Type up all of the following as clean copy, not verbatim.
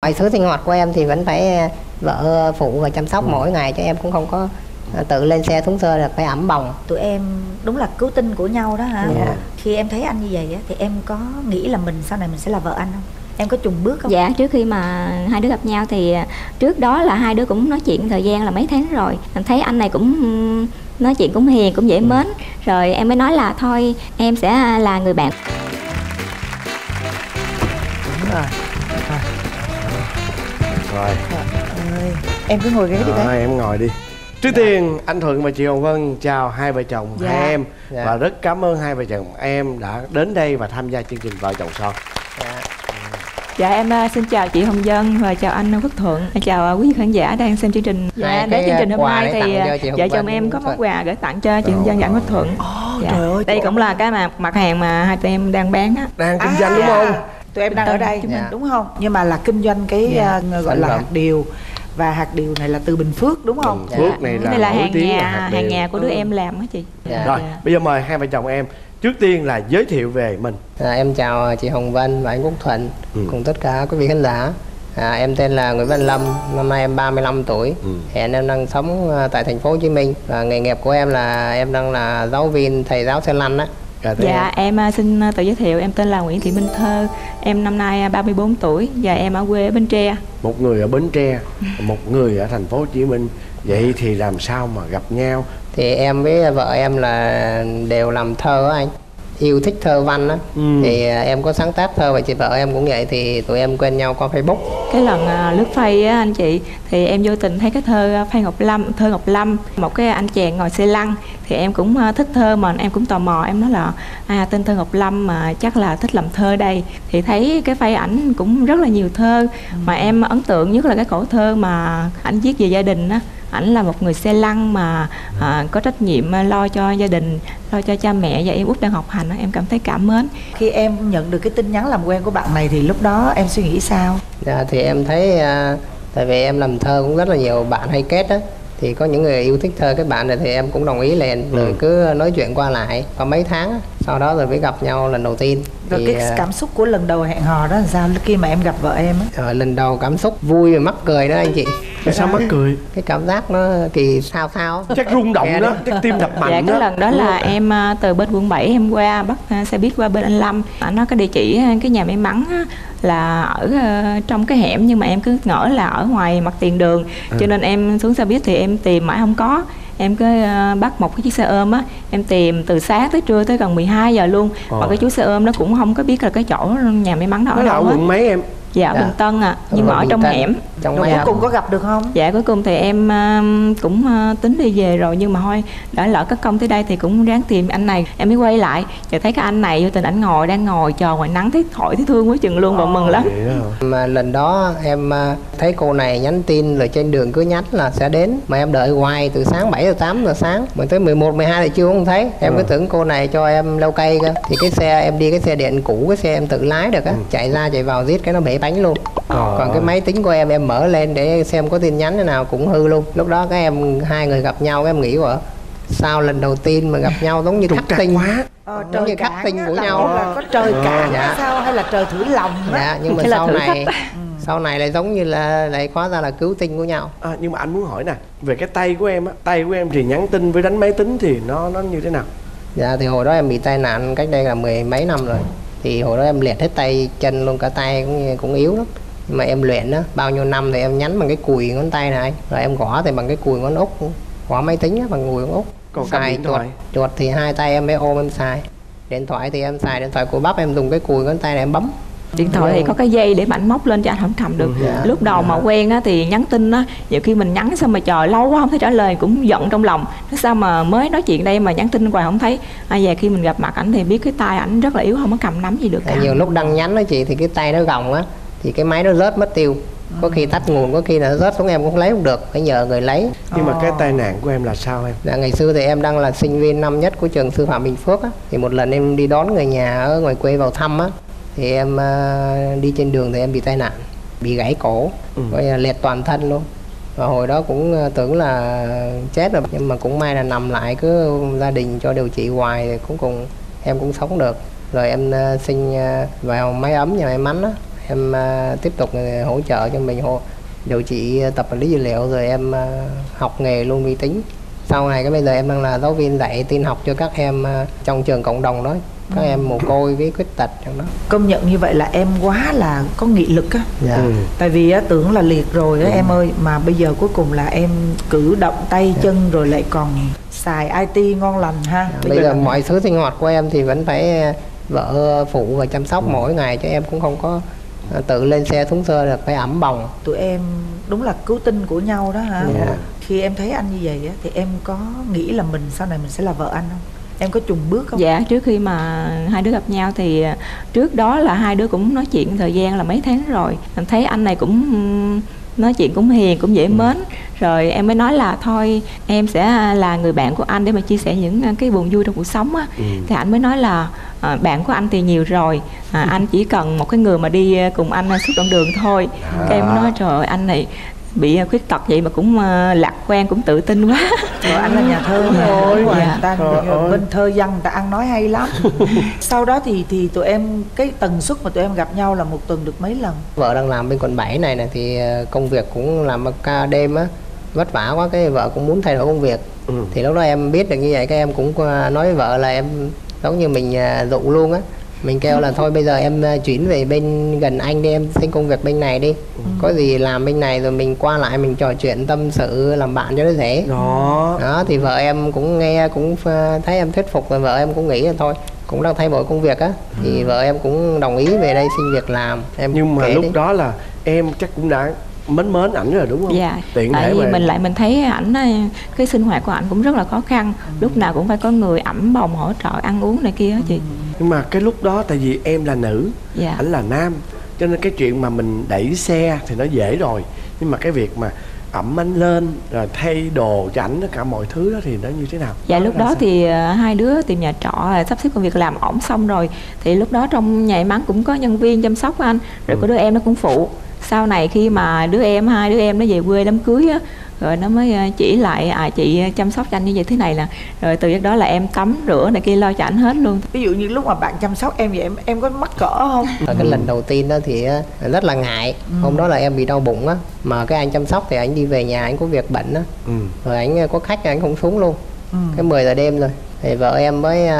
Mọi thứ sinh hoạt của em thì vẫn phải vợ phụ và chăm sóc mỗi ngày, chứ em cũng không có tự lên xe thúng sơ là phải ẵm bồng. Tụi em đúng là cứu tinh của nhau đó hả? Dạ. Khi em thấy anh như vậy á, thì em có nghĩ là mình sau này mình sẽ là vợ anh không? Em có chùng bước không? Dạ, trước khi mà hai đứa gặp nhau thì trước đó là hai đứa cũng nói chuyện thời gian là mấy tháng rồi. Mình thấy anh này cũng nói chuyện cũng hiền, cũng dễ mến. Rồi em mới nói là thôi em sẽ là người bạn. Đúng rồi. Rồi. Ơi, em cứ ngồi ghế đi bé. Em ngồi đi. Trước tiên anh Thuận và chị Hồng Vân chào hai vợ chồng hai em. Và rất cảm ơn hai vợ chồng em đã đến đây và tham gia chương trình Vợ Chồng Son. Dạ em xin chào chị Hồng Vân và chào anh Quốc Thuận, chào quý khán giả đang xem chương trình. Dạ đến chương trình hôm nay thì vợ chồng em có món quà gửi tặng cho chị Hồng Vân và anh Quốc Thuận. Dạ. Trời ơi, đây cũng là cái mặt hàng mà hai tụi em đang bán á. Đang kinh doanh đúng không? Tụi em đang ở đây đúng không? Nhưng mà là kinh doanh cái gọi là hạt điều. Và hạt điều này là từ Bình Phước đúng không? Phước này là hàng nhà của đứa em làm á chị. Rồi, bây giờ mời hai vợ chồng em. Trước tiên là giới thiệu về mình. Em chào chị Hồng Vân và anh Quốc Thuận cùng tất cả quý vị khán giả. Em tên là Nguyễn Văn Lâm, năm nay em 35 tuổi. Hiện em đang sống tại thành phố Hồ Chí Minh và nghề nghiệp của em là em đang là giáo viên, thầy giáo xe lăn á. Dạ em xin tự giới thiệu, em tên là Nguyễn Thị Minh Thơ, em năm nay 34 tuổi và em ở quê ở Bến Tre. Một người ở Bến Tre, một người ở thành phố Hồ Chí Minh. Vậy thì làm sao mà gặp nhau? Thì em với vợ em là đều làm thơ á anh, yêu thích thơ văn á. Thì em có sáng tác thơ và chị vợ em cũng vậy, thì tụi em quen nhau qua Facebook. Cái lần lướt Face á anh chị, thì em vô tình thấy cái thơ Thơ Ngọc Lâm, một cái anh chàng ngồi xe lăn. Thì em cũng thích thơ mà em cũng tò mò, em nói là tên Thơ Ngọc Lâm mà chắc là thích làm thơ đây. Thì thấy cái Face ảnh cũng rất là nhiều thơ, mà em ấn tượng nhất là cái cổ thơ mà ảnh viết về gia đình á. Ảnh là một người xe lăn mà có trách nhiệm lo cho gia đình, lo cho cha mẹ và em út đang học hành. Em cảm thấy cảm mến. Khi em nhận được cái tin nhắn làm quen của bạn này thì lúc đó em suy nghĩ sao? Dạ, thì em thấy tại vì em làm thơ cũng rất là nhiều bạn hay kết á, thì có những người yêu thích thơ các bạn này thì em cũng đồng ý liền. Rồi cứ nói chuyện qua lại có mấy tháng, sau đó rồi mới gặp nhau lần đầu tiên. Rồi thì, cái cảm xúc của lần đầu hẹn hò đó là sao khi mà em gặp vợ em á? Lần đầu cảm xúc vui và mắc cười đó anh chị. Sao mắc cười? Cái cảm giác nó kỳ sao chắc rung động đó, chắc tim đập mạnh. Dạ, cái lần đó là em từ bên quận 7 em qua bắt xe buýt qua bên anh Lâm. Anh nói cái địa chỉ cái nhà may mắn á, là ở trong cái hẻm, nhưng mà em cứ ngỡ là ở ngoài mặt tiền đường. Cho nên em xuống xe buýt thì em tìm mãi không có. Em cứ bắt một cái chiếc xe ôm á, em tìm từ sáng tới trưa tới gần 12 giờ luôn. Mà cái chú xe ôm nó cũng không có biết là cái chỗ nhà may mắn đó ở đâu hết. Quận mấy em? Dạ, Bình Tân nhưng mà ở trong hẻm. Rồi cuối cùng có gặp được không? Dạ cuối cùng thì em cũng tính đi về rồi, nhưng mà thôi đã lỡ cất công tới đây thì cũng ráng tìm anh này. Em mới quay lại và thấy cái anh này vô tình ảnh đang ngồi chờ ngoài nắng, thấy thổi thấy thương quá chừng luôn và mừng lắm. Mà lần đó em thấy cô này nhắn tin rồi trên đường cứ nhắn là sẽ đến, mà em đợi hoài từ sáng 7 giờ 8 giờ sáng mà tới 11 12 thì chưa không thấy. Em cứ tưởng cô này cho em leo cây cơ. Thì cái xe em đi cái xe điện cũ, cái xe em tự lái được á, chạy ra chạy vào giết cái nó bể bánh luôn. Còn cái máy tính của em mở lên để xem có tin nhắn thế nào cũng hư luôn. Lúc đó các em hai người gặp nhau, em nghĩ vợ sao lần đầu tiên mà gặp nhau giống như khắc tinh quá, giống như khắc tinh của nhau. Là có trời cạn hay sao, hay là trời thử lòng đó. Dạ, nhưng mà sau này lại giống như là lại hóa ra là cứu tinh của nhau. Nhưng mà anh muốn hỏi nè, về cái tay của em á, tay của em thì nhắn tin với đánh máy tính thì nó như thế nào? Dạ thì hồi đó em bị tai nạn cách đây là 10 mấy năm rồi. Thì hồi đó em liệt hết tay chân luôn, cả tay cũng yếu lắm. Nhưng mà em luyện đó, bao nhiêu năm thì em nhắn bằng cái cùi ngón tay này. Rồi em gõ thì bằng cái cùi ngón út, gõ máy tính đó, bằng cùi ngón út. Còn xài chuột thì hai tay em phải ôm em xài. Điện thoại thì em xài điện thoại của bắp, em dùng cái cùi ngón tay này em bấm. Điện thoại thì có cái dây để ảnh móc lên cho anh không cầm được. Lúc đầu mà quen á thì nhắn tin á, nhiều khi mình nhắn xong mà chờ lâu quá không thấy trả lời cũng giận trong lòng. Nói sao mà mới nói chuyện đây mà nhắn tin hoài không thấy. Về khi mình gặp mặt ảnh thì biết cái tay ảnh rất là yếu, không có cầm nắm gì được cả. Nhiều lúc đăng nhắn đó chị thì cái tay nó gồng á, thì cái máy nó rớt mất tiêu. Có khi tắt nguồn, có khi là nó rớt xuống em cũng lấy không được, phải nhờ người lấy. Nhưng mà cái tai nạn của em là sao em? Dạ, ngày xưa thì em đang là sinh viên năm nhất của trường sư phạm Bình Phước á. Thì một lần em đi đón người nhà ở ngoài quê vào thăm á, thì em đi trên đường thì em bị tai nạn, bị gãy cổ, liệt toàn thân luôn. Và hồi đó cũng tưởng là chết rồi, nhưng mà cũng may là nằm lại, cứ gia đình cho điều trị hoài thì cuối cùng em cũng sống được. Rồi em sinh vào máy ấm nhà may mắn á, em tiếp tục hỗ trợ cho mình điều trị tập vật lý dữ liệu, rồi em học nghề luôn vi tính. Sau này bây giờ em đang là giáo viên dạy tin học cho các em trong trường cộng đồng đó, các em mồ côi với khuyết tật trong đó. Công nhận như vậy là em quá là có nghị lực á. Dạ. Tại vì tưởng là liệt rồi á em ơi, mà bây giờ cuối cùng là em cử động tay chân rồi lại còn xài IT ngon lành ha. Bây giờ mọi thứ sinh hoạt của em thì vẫn phải vợ phụ và chăm sóc mỗi ngày, chứ em cũng không có tự lên xe thúng sơ được, phải ẵm bồng. Tụi em đúng là cứu tinh của nhau đó hả? Dạ. Khi em thấy anh như vậy á, thì em có nghĩ là mình sau này mình sẽ là vợ anh không? Em có chùng bước không? Dạ, trước khi mà hai đứa gặp nhau thì trước đó là hai đứa cũng nói chuyện thời gian là mấy tháng rồi. Mình thấy anh này cũng nói chuyện cũng hiền, cũng dễ mến. Rồi em mới nói là thôi em sẽ là người bạn của anh để mà chia sẻ những cái buồn vui trong cuộc sống á. Thì anh mới nói là bạn của anh thì nhiều rồi, anh chỉ cần một cái người mà đi cùng anh suốt đoạn đường thôi. Cái em mới nói trời ơi, anh này bị khuyết tật vậy mà cũng lạc quan, cũng tự tin quá. Rồi anh là nhà thơ thôi, người ta bên thơ văn người ta ăn nói hay lắm. Sau đó thì tụi em, cái tần suất mà tụi em gặp nhau là một tuần được mấy lần? Vợ đang làm bên quận 7 này thì công việc cũng làm ca đêm á, vất vả quá, cái vợ cũng muốn thay đổi công việc. Thì lúc đó em biết được như vậy, các em cũng nói với vợ là em giống như mình dụ luôn á. Mình kêu là thôi bây giờ em chuyển về bên gần anh đi, em xin công việc bên này đi. Có gì làm bên này rồi mình qua lại mình trò chuyện tâm sự làm bạn cho nó dễ. Đó thì vợ em cũng nghe, cũng thấy em thuyết phục, và vợ em cũng nghĩ là thôi cũng đang thay đổi công việc á, thì vợ em cũng đồng ý về đây xin việc làm. Nhưng mà lúc đó là em chắc cũng đã mến ảnh rồi đúng không? Dạ. Tiện tại vì mà mình thấy ảnh, cái sinh hoạt của ảnh cũng rất là khó khăn, lúc nào cũng phải có người ẵm bồng hỗ trợ ăn uống này kia á chị. Nhưng mà cái lúc đó tại vì em là nữ, dạ, ảnh là nam, cho nên cái chuyện mà mình đẩy xe thì nó dễ rồi. Nhưng mà cái việc mà ẵm anh lên rồi thay đồ cho ảnh, tất cả mọi thứ đó thì nó như thế nào? Dạ, lúc đó thì hai đứa tìm nhà trọ, sắp xếp công việc làm ổn xong rồi thì lúc đó trong nhà em cũng có nhân viên chăm sóc anh, rồi có đứa em nó cũng phụ. Sau này khi mà hai đứa em nó về quê đám cưới á, rồi nó mới chỉ lại chị chăm sóc cho anh như vậy thế này nè. Rồi từ lúc đó là em tắm rửa này kia lo cho anh hết luôn. Ví dụ như lúc mà bạn chăm sóc em vậy em có mắc cỡ không? Cái lần đầu tiên đó thì rất là ngại. Hôm đó là em bị đau bụng á, mà cái anh chăm sóc thì anh đi về nhà, anh có việc bận á, rồi anh có khách anh không xuống luôn. Cái 10 giờ đêm rồi thì vợ em mới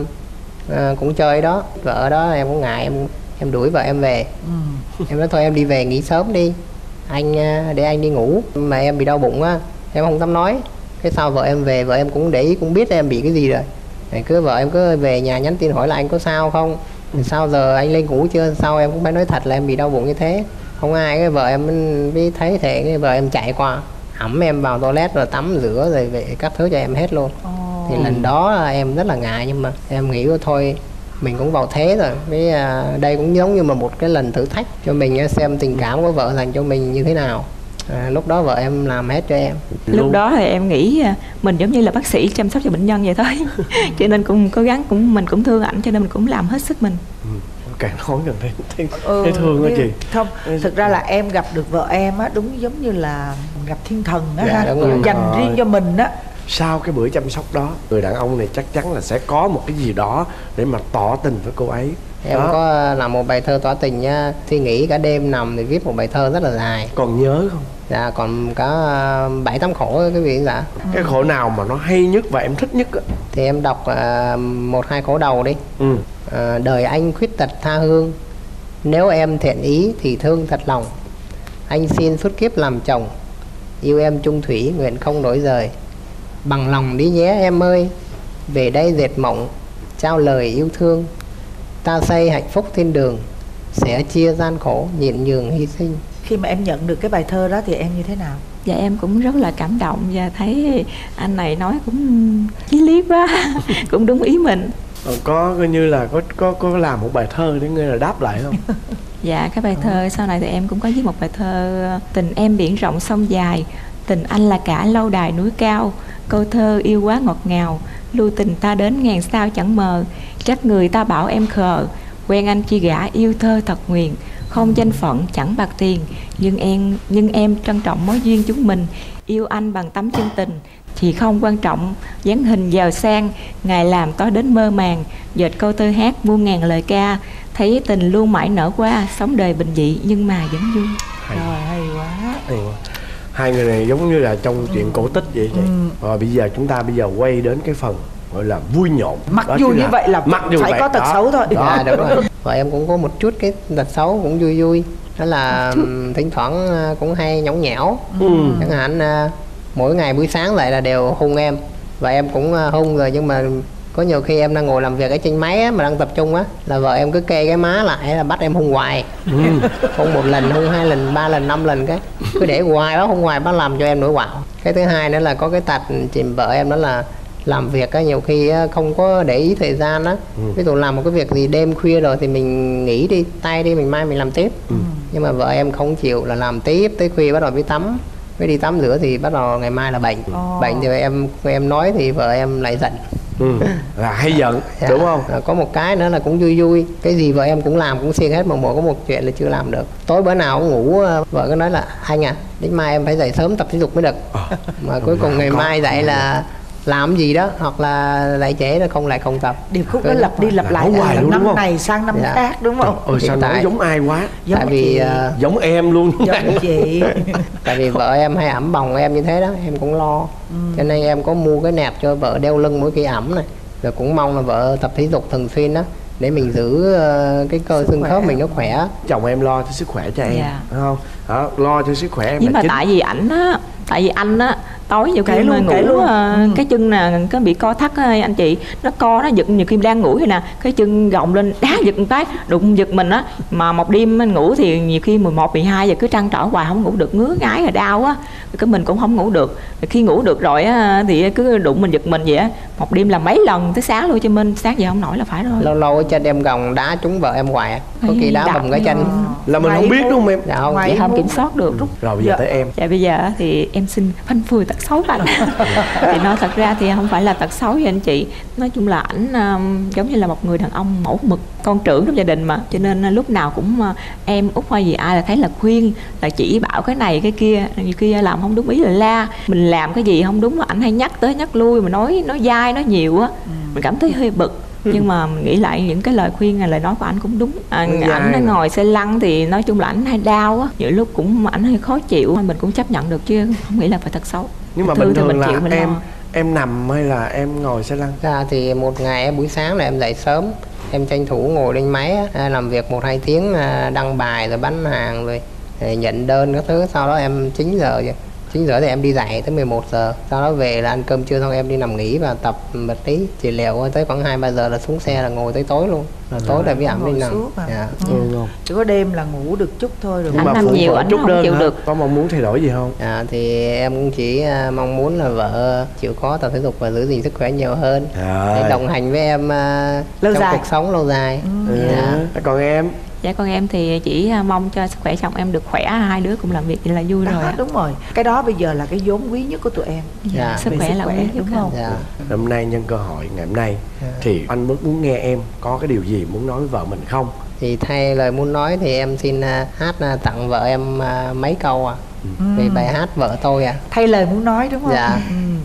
cũng chơi đó, vợ đó em cũng ngại, em đuổi vợ em về. Em nói thôi em đi về nghỉ sớm đi anh, để anh đi ngủ. Mà em bị đau bụng á, em không dám nói. Cái sau vợ em về, vợ em cũng để ý, cũng biết em bị cái gì rồi. Cứ vợ em cứ về nhà nhắn tin hỏi là anh có sao không, sao giờ anh lên ngủ chưa. Sau em cũng phải nói thật là em bị đau bụng như thế. Không ai, cái vợ em mới thấy thế, cái vợ em chạy qua ẵm em vào toilet rồi tắm rửa rồi về các thứ cho em hết luôn. Thì lần đó em rất là ngại, nhưng mà em nghĩ thôi mình cũng vào thế rồi, với đây cũng giống như mà một cái lần thử thách cho mình, xem tình cảm của vợ dành cho mình như thế nào. Lúc đó vợ em làm hết cho em. Lúc đó thì em nghĩ mình giống như là bác sĩ chăm sóc cho bệnh nhân vậy thôi. Cho nên cũng cố gắng, mình cũng thương ảnh, cho nên mình cũng làm hết sức mình. Càng nói gần thấy thương đó chị. Không, thực ra là em gặp được vợ em á, đúng giống như là gặp thiên thần á, dành riêng cho mình á. Sau cái bữa chăm sóc đó, người đàn ông này chắc chắn là sẽ có một cái gì đó để mà tỏ tình với cô ấy. Em có làm một bài thơ tỏ tình nha. Suy nghĩ cả đêm nằm thì viết một bài thơ rất là dài. Còn nhớ không? Dạ, còn có 7-8 khổ cái vị dạ. Cái khổ nào mà nó hay nhất và em thích nhất á? Thì em đọc 1-2 khổ đầu đi. Đời anh khuyết tật tha hương, nếu em thiện ý thì thương thật lòng. Anh xin suốt kiếp làm chồng, yêu em chung thủy nguyện không đổi rời. Bằng lòng đi nhé em ơi, về đây dệt mộng, trao lời yêu thương. Ta xây hạnh phúc thiên đường, sẽ chia gian khổ nhịn nhường hy sinh. Khi mà em nhận được cái bài thơ đó thì em như thế nào? Dạ em cũng rất là cảm động, và thấy anh này nói cũng chí lý quá. Cũng đúng ý mình. Có coi như là có làm một bài thơ để nghe là đáp lại không? Dạ, cái bài thơ sau này thì em cũng có viết một bài thơ: tình em biển rộng sông dài, tình anh là cả lâu đài núi cao. Câu thơ yêu quá ngọt ngào, lưu tình ta đến ngàn sao chẳng mờ. Trách người ta bảo em khờ, quen anh chi gả yêu thơ thật nguyền. Không danh phận chẳng bạc tiền, nhưng em trân trọng mối duyên chúng mình. Yêu anh bằng tấm chân tình, thì không quan trọng dáng hình giàu sang. Ngày làm tối đến mơ màng, dệt câu thơ hát muôn ngàn lời ca. thấy tình luôn mãi nở qua, sống đời bình dị nhưng mà vẫn vui. Rồi, hay quá. Hay quá. Hai người này giống như là trong chuyện cổ tích vậy. Rồi bây giờ chúng ta quay đến cái phần gọi là vui nhộn. Mặc dù như vậy là phải có tật xấu thôi. Dạ đúng rồi. Và em cũng có một chút cái tật xấu cũng vui vui. Đó là thỉnh thoảng cũng hay nhõng nhẽo. Chẳng hạn mỗi ngày buổi sáng lại là đều hung em. Và em cũng hung rồi, nhưng mà có nhiều khi em đang ngồi làm việc ở trên máy á, mà đang tập trung á, là vợ em cứ kê cái má lại là bắt em hung hoài. Hung 1 lần, hung 2 lần, 3 lần, 5 lần, cái cứ để hoài đó, hung hoài bắt làm cho em nổi quạo. Cái thứ hai nữa là có cái tật chìm vợ em, đó là làm việc á, nhiều khi á, không có để ý thời gian á. Ví dụ làm một cái việc gì đêm khuya rồi thì mình nghỉ đi, tay đi, mình mai mình làm tiếp. Nhưng mà vợ em không chịu, là làm tiếp tới khuya, bắt đầu mới tắm, mới đi tắm rửa thì bắt đầu ngày mai là bệnh. Bệnh thì em nói thì vợ em lại giận. Là hay giận. Đúng không? Có một cái nữa là cũng vui vui, cái gì vợ em cũng làm, cũng siêng hết, mà có một chuyện là chưa làm được. Tối bữa nào cũng ngủ, vợ cứ nói là anh à, đến mai em phải dậy sớm tập thể dục mới được. Mà cuối cùng ngày mai dậy là làm gì đó, hoặc là lại trễ nó lại không tập. Điệp khúc nó lặp đi lặp lại hoài luôn, năm này sang năm khác, đúng không? Sao nói giống ai quá. Tại vì giống em luôn. Giống chị. Tại vì vợ em hay ẵm bồng em như thế đó, em cũng lo. Cho nên em có mua cái nẹp cho vợ đeo lưng mỗi khi ẵm này. Rồi cũng mong là vợ tập thể dục thường xuyên đó, để mình giữ cái cơ xương khớp mình nó khỏe. Chồng em lo cho sức khỏe cho em, đúng không? Đó, lo cho sức khỏe em. Nhưng mà tại vì anh á tối nhiều khi mà ngủ cái chân nè, cái bị co thắt á anh chị, nó co nó giật, nhiều khi đang ngủ thì nè, cái chân gồng lên đá giật một cái, đụng giật mình á. Mà một đêm mình ngủ thì nhiều khi 11, 12 giờ cứ trăn trở hoài không ngủ được, ngứa ngáy rồi đau á, cái mình cũng không ngủ được. Khi ngủ được rồi á thì cứ đụng mình giật mình vậy á, một đêm là mấy lần tới sáng luôn, cho mình sáng giờ không nổi là phải rồi. Lâu lâu ở chân em gồng đá trúng vợ em hoài, có khi đá bầm cái chân là mình không biết đúng không em? Dạ không, chị không kiểm soát được. Rồi bây giờ tới em. Dạ bây giờ thì em xin phanh phui tật xấu anh. Thì nói thật ra thì không phải là tật xấu với anh chị, nói chung là ảnh giống như là một người đàn ông mẫu mực, con trưởng trong gia đình mà, cho nên lúc nào cũng em út hay gì ai là thấy là khuyên, là chỉ bảo cái này cái kia, nhiều khi làm không đúng ý là la, mình làm cái gì không đúng là ảnh hay nhắc tới nhắc lui, mà nói dai nói nhiều á, mình cảm thấy hơi bực. Nhưng mà mình nghĩ lại những cái lời khuyên này, lời nói của anh cũng đúng. Ảnh nó ngồi xe lăn thì nói chung là ảnh hay đau á, nhiều lúc cũng ảnh hơi khó chịu, mình cũng chấp nhận được chứ không nghĩ là phải tật xấu. Nhưng mà bình thường là em nằm hay là em ngồi xe lăn? Ra thì một ngày buổi sáng là em dậy sớm, em tranh thủ ngồi lên máy làm việc 1-2 tiếng, đăng bài rồi bán hàng rồi nhận đơn các thứ. Sau đó em 9 giờ thì em đi dạy tới 11 giờ. Sau đó về là ăn cơm trưa xong em đi nằm nghỉ và tập vật lý trị liệu tới khoảng 2-3 giờ là xuống xe là ngồi tới tối luôn. Rồi tối là với ẩm đi nằm. Chỉ có đêm là ngủ được chút thôi rồi. Anh nằm nhiều anh không chịu được. Có mong muốn thay đổi gì không? Thì em cũng chỉ mong muốn là vợ chịu khó tập thể dục và giữ gìn sức khỏe nhiều hơn, để đồng hành với em trong cuộc sống lâu dài. Còn em? Dạ con em thì chỉ mong cho sức khỏe chồng em được khỏe, hai đứa cùng làm việc thì là vui rồi. Đúng rồi, cái đó bây giờ là cái vốn quý nhất của tụi em. Sức khỏe là quý nhất, đúng không? Hôm nay nhân cơ hội ngày hôm nay thì anh muốn nghe em có cái điều gì muốn nói với vợ mình không? Thì thay lời muốn nói thì em xin hát tặng vợ em mấy câu về bài hát Vợ Tôi Thay lời muốn nói đúng không? Dạ.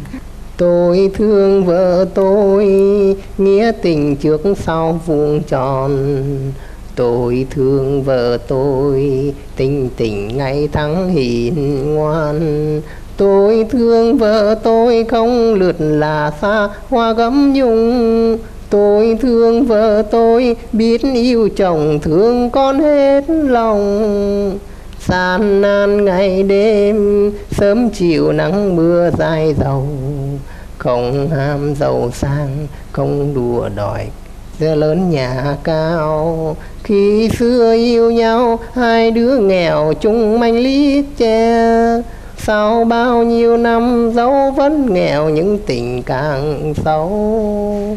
Tôi thương vợ tôi, nghĩa tình trước sau vuông tròn. Tôi thương vợ tôi, tình tình ngày tháng hiền ngoan. Tôi thương vợ tôi không lượt là xa hoa gấm nhung. Tôi thương vợ tôi biết yêu chồng thương con hết lòng. Gian nan ngày đêm, sớm chiều nắng mưa dài dầu. Không ham giàu sang, không đùa đòi giờ lớn nhà cao. Khi xưa yêu nhau, hai đứa nghèo chung manh lít che. Sau bao nhiêu năm dấu vẫn nghèo, những tình càng xấu.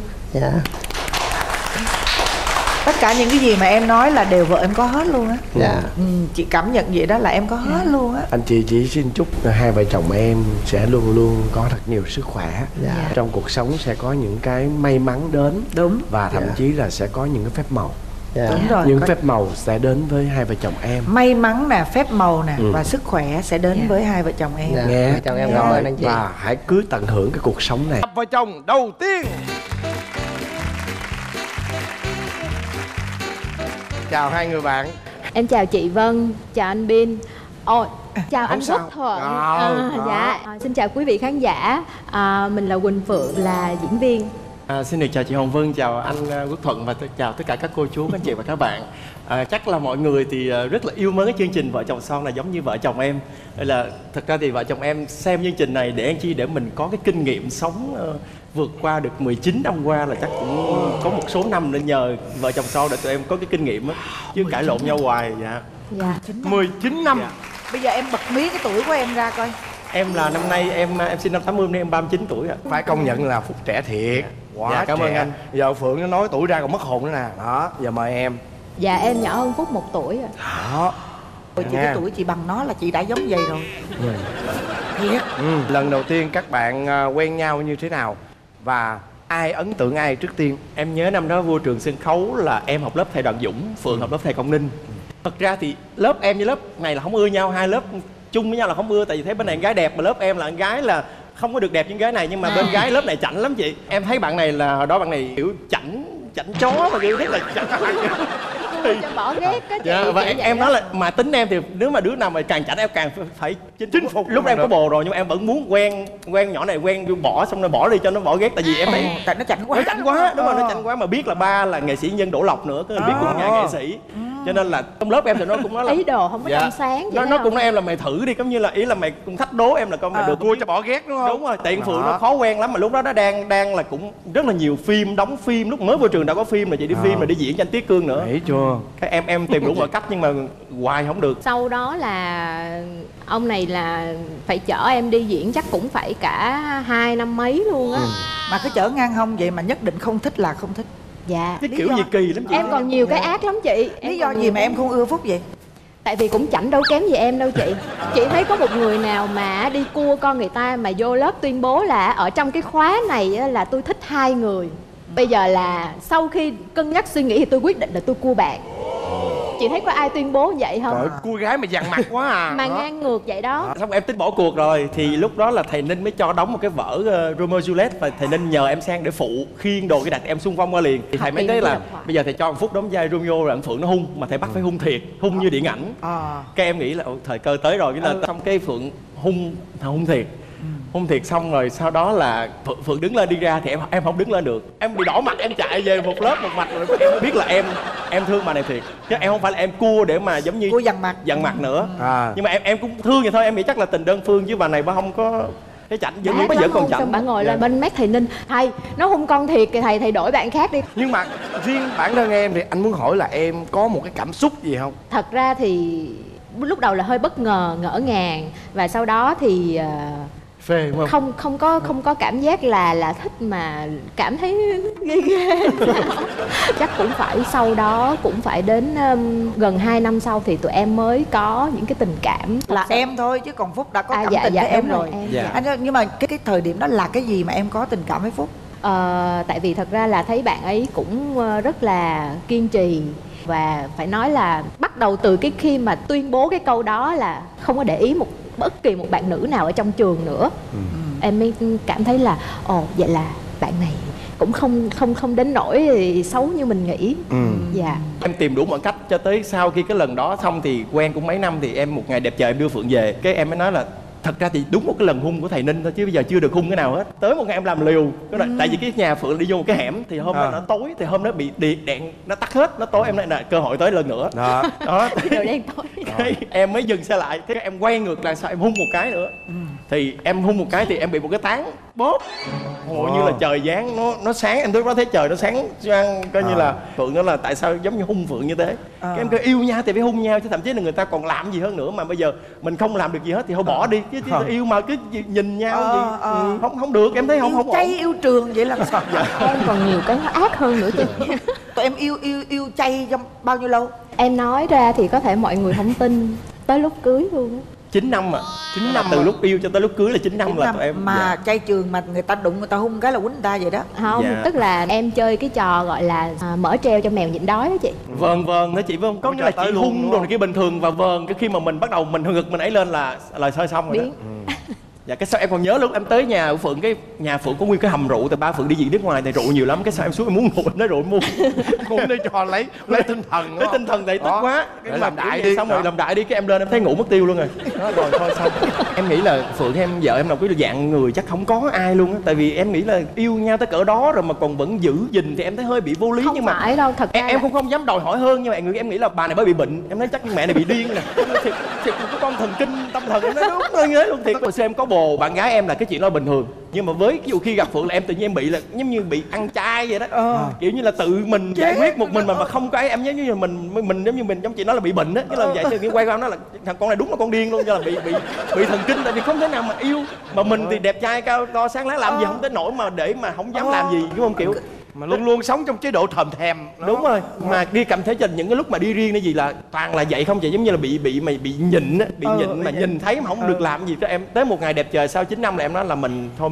Tất cả những cái gì mà em nói là đều vợ em có hết luôn á. Chị cảm nhận vậy đó là em có hết luôn á. Anh chị chỉ xin chúc hai vợ chồng em sẽ luôn luôn có thật nhiều sức khỏe. Trong cuộc sống sẽ có những cái may mắn đến. Đúng. Và thậm chí là sẽ có những cái phép màu. Đúng rồi. Những phép màu sẽ đến với hai vợ chồng em. May mắn nè, phép màu nè và sức khỏe sẽ đến với hai vợ chồng em. Nghe. Vợ chồng em cảm ơn anh chị. Và hãy cứ tận hưởng cái cuộc sống này. Vợ chồng đầu tiên. chào hai người bạn. Em chào chị Vân, chào anh Bin. Chào anh sao. Quốc Thuận. Đó. Dạ. Xin chào quý vị khán giả. Mình là Quỳnh Phượng, là diễn viên. Xin được chào chị Hồng Vân, chào anh Quốc Thuận và chào tất cả các cô chú, các anh chị và các bạn. Chắc là mọi người thì rất là yêu mến cái chương trình Vợ Chồng Son này giống như vợ chồng em. Đây là thật ra thì vợ chồng em xem chương trình này để anh chi để mình có cái kinh nghiệm sống vượt qua được 19 năm qua, là chắc cũng có một số năm nên nhờ Vợ Chồng Son để tụi em có cái kinh nghiệm á, chứ cãi lộn nhau hoài. Dạ. 19 năm. Dạ. Bây giờ em bật mí cái tuổi của em ra coi. Em là năm nay em sinh năm 80 nên em 39 tuổi ạ. Phải công nhận là Phúc trẻ thiệt. Quá cảm ơn anh. Giờ Phượng nó nói tuổi ra còn mất hồn nữa nè. Đó, giờ mời em. Dạ em nhỏ hơn Phúc 1 tuổi rồi. Đó. Chị cái tuổi chị bằng nó là chị đã giống vậy rồi. Thiệt. Lần đầu tiên các bạn quen nhau như thế nào? Và ai ấn tượng ai trước tiên? Em nhớ năm đó vô trường sân khấu là em học lớp thầy Đoàn Dũng, Phượng học lớp thầy Công Ninh. Thật ra thì lớp em với lớp này là không ưa nhau, hai lớp chung với nhau là không ưa, tại vì thấy bên này gái đẹp mà lớp em là con gái là không có được đẹp như gái này, nhưng mà bên gái lớp này chảnh lắm chị. Em thấy bạn này là hồi đó bạn này kiểu chảnh chó mà kiểu rất là chảnh. Cho bỏ ghét á chị. Dạ, và em nói là mà tính em thì nếu mà đứa nào mà càng chảnh em càng phải chinh phục. Lúc em có bồ rồi nhưng mà em vẫn muốn quen nhỏ này, quen bỏ xong rồi bỏ đi cho nó bỏ ghét, tại vì em thấy tại nó chảnh quá. Nó chảnh quá, đúng rồi, nó chảnh quá, mà biết là ba là nghệ sĩ nhân Đỗ Lộc nữa, cứ biết cũng nhà nghệ sĩ. Cho nên là trong lớp em thì nó cũng nói là ý đồ không có trong sáng vậy. Nó cũng nói em là mày thử đi, giống như là ý là mày cũng thách đố em là con mày được cua cho bỏ ghét đúng không? Đúng rồi, Tiện Phượng nó khó quen lắm, mà lúc đó nó đang là cũng rất là nhiều phim, đóng phim, lúc mới vô trường đã có phim là chị đi phim, là đi diễn cho anh Tiết Cương nữa. Thấy chưa? Cái em tìm đủ mọi cách nhưng mà hoài không được. Sau đó là ông này là phải chở em đi diễn chắc cũng phải cả 2 năm mấy luôn á. Mà cứ chở ngang hông vậy mà nhất định không thích là không thích. Dạ. Cái kiểu gì kỳ lắm chị. Em còn nhiều cái ác lắm chị. Lý do gì mà em không ưa Phúc vậy? Tại vì cũng chảnh đâu kém gì em đâu chị. Chị thấy có một người nào mà đi cua con người ta mà vô lớp tuyên bố là ở trong cái khóa này là tôi thích 2 người. Bây giờ là sau khi cân nhắc suy nghĩ thì tôi quyết định là tôi cua bạn. Chị thấy có ai tuyên bố vậy không? Trời, cua gái mà dằn mặt quá à. Mà ngang ngược vậy đó. Xong em tính bỏ cuộc rồi thì lúc đó là thầy Ninh mới cho đóng một cái vở Romeo Juliet, và thầy Ninh nhờ em sang để phụ khiêng đồ cái đặt em xung phong qua liền. Thì thầy mới thấy là bây giờ thầy cho một Phúc đóng vai Romeo rồi Phượng nó hung, mà thầy bắt phải hung thiệt, hung như điện ảnh. Cái em nghĩ là thời cơ tới rồi, cái là xong cái Phượng hung thiệt. Hung thiệt xong rồi sau đó là Phượng đứng lên đi ra thì em không đứng lên được, em bị đỏ mặt, em chạy về một lớp một mạch rồi em mới biết là em thương bà này thiệt, chứ em không phải là em cua để mà giống như cua dằn mặt nữa. Nhưng mà em cũng thương vậy thôi, em nghĩ chắc là tình đơn phương chứ bà này bà không có cái chảnh, vẫn có vẫn còn chảnh. Xong bà ngồi lên bên mét thầy Ninh, thầy nó hung con thiệt thì thầy đổi bạn khác đi. Nhưng mà riêng bản thân em thì anh muốn hỏi là em có một cái cảm xúc gì không? Thật ra thì lúc đầu là hơi bất ngờ, ngỡ ngàng, và sau đó thì phê đúng không? Không có cảm giác là thích, mà cảm thấy ghê. Chắc cũng phải sau đó cũng phải đến gần 2 năm sau thì tụi em mới có những cái tình cảm. Là em thôi chứ còn Phúc đã có cảm dạ, tình với em rồi. Anh nhưng mà cái thời điểm đó là cái gì mà em có tình cảm với Phúc? Tại vì thật ra là thấy bạn ấy cũng rất là kiên trì, và phải nói là bắt đầu từ cái khi mà tuyên bố cái câu đó là không có để ý bất kỳ một bạn nữ nào ở trong trường nữa. Em mới cảm thấy là vậy là bạn này cũng không đến nỗi xấu như mình nghĩ. Dạ. Em tìm đủ mọi cách cho tới sau khi cái lần đó xong thì quen cũng mấy năm, thì em một ngày đẹp trời em đưa Phượng về, cái em mới nói là thật ra thì đúng một cái lần hung của thầy Ninh thôi chứ bây giờ chưa được hung cái nào hết. Tới một ngày em làm liều, tại vì cái nhà Phượng đi vô một cái hẻm thì hôm đó nó tối, thì hôm đó bị đèn nó tắt hết, nó tối, em nói là cơ hội tới lần nữa. Đó. Đen tối. Em mới dừng xe lại, thế em quay ngược lại sau em hung một cái nữa. Thì em hung một cái thì em bị một cái tán bóp. Như là trời giáng nó sáng, em lúc đó thấy trời nó sáng choang, coi như là Phượng đó là tại sao giống như hung Phượng như thế. Cái em kêu yêu nhau thì phải hung nhau chứ, thậm chí là người ta còn làm gì hơn nữa, mà bây giờ mình không làm được gì hết thì thôi bỏ đi chứ yêu mà cứ nhìn nhau gì không được, em thấy không chay yêu trường vậy là sao? Em còn nhiều cái nó ác hơn nữa chứ. Tụi em yêu chay trong bao nhiêu lâu? Em nói ra thì có thể mọi người không tin, tới lúc cưới luôn á. 9 năm 9 năm từ lúc yêu cho tới lúc cưới là 9 năm là tụi em. Mà chay trường mà người ta đụng người ta hung cái là quýnh người ta vậy đó. Không, tức là em chơi cái trò gọi là mở treo cho mèo nhịn đói đó chị. Vâng đó chị, vâng, có nghĩa là chị hung rồi kia bình thường, và cái khi mà mình bắt đầu mình ngực mình ấy lên là sơi xong rồi đó. Dạ, cái sao em còn nhớ lúc em tới nhà của Phượng, cái nhà Phượng có nguyên cái hầm rượu, tại ba Phượng đi diễn nước ngoài thì rượu nhiều lắm, cái sao em xuống em muốn ngồi nói rượu mua cũng đi cho lấy tinh thần. Lấy tinh thần tại tức quá. Cái làm đại đi. Xong rồi làm đại đi, cái em lên em thấy ngủ mất tiêu luôn rồi. Đó, rồi thôi xong. Em nghĩ là Phượng em, vợ em là cái dạng người chắc không có ai luôn á. Tại vì em nghĩ là yêu nhau tới cỡ đó rồi mà còn vẫn giữ gìn thì em thấy hơi bị vô lý. Không nhưng mà phải đâu, thật ra em cũng không dám đòi hỏi hơn, nhưng mà em nghĩ là bà này bởi bị bệnh. Em nói chắc mẹ này bị điên nè. Thiệt có con thần kinh tâm thần. Em nói đúng rồi như thế luôn. Thiệt hồi xưa em có bồ bạn gái em là cái chuyện đó bình thường, nhưng mà với ví dụ khi gặp Phượng là em tự nhiên em bị là giống như bị ăn chay vậy đó. Kiểu như là tự mình giải quyết một mình mà không có ấy. Em giống như là mình giống như mình giống chị nói là bị bệnh á. Chứ là vậy thì quay qua nó là thằng con này đúng là con điên luôn, cho là bị thần kinh. Tại vì không thể nào mà yêu mà mình thì đẹp trai cao to sáng láng làm gì không tới nỗi mà để mà không dám làm gì, đúng không? Kiểu mà luôn luôn sống trong chế độ thèm thèm. Đúng rồi, mà đi cầm thế trình những cái lúc mà đi riêng hay gì là toàn là vậy không chị, giống như là bị nhịn á, bị nhịn mà nhìn thấy mà không được làm gì. Cho em tới một ngày đẹp trời sau 9 năm là em nói là mình thôi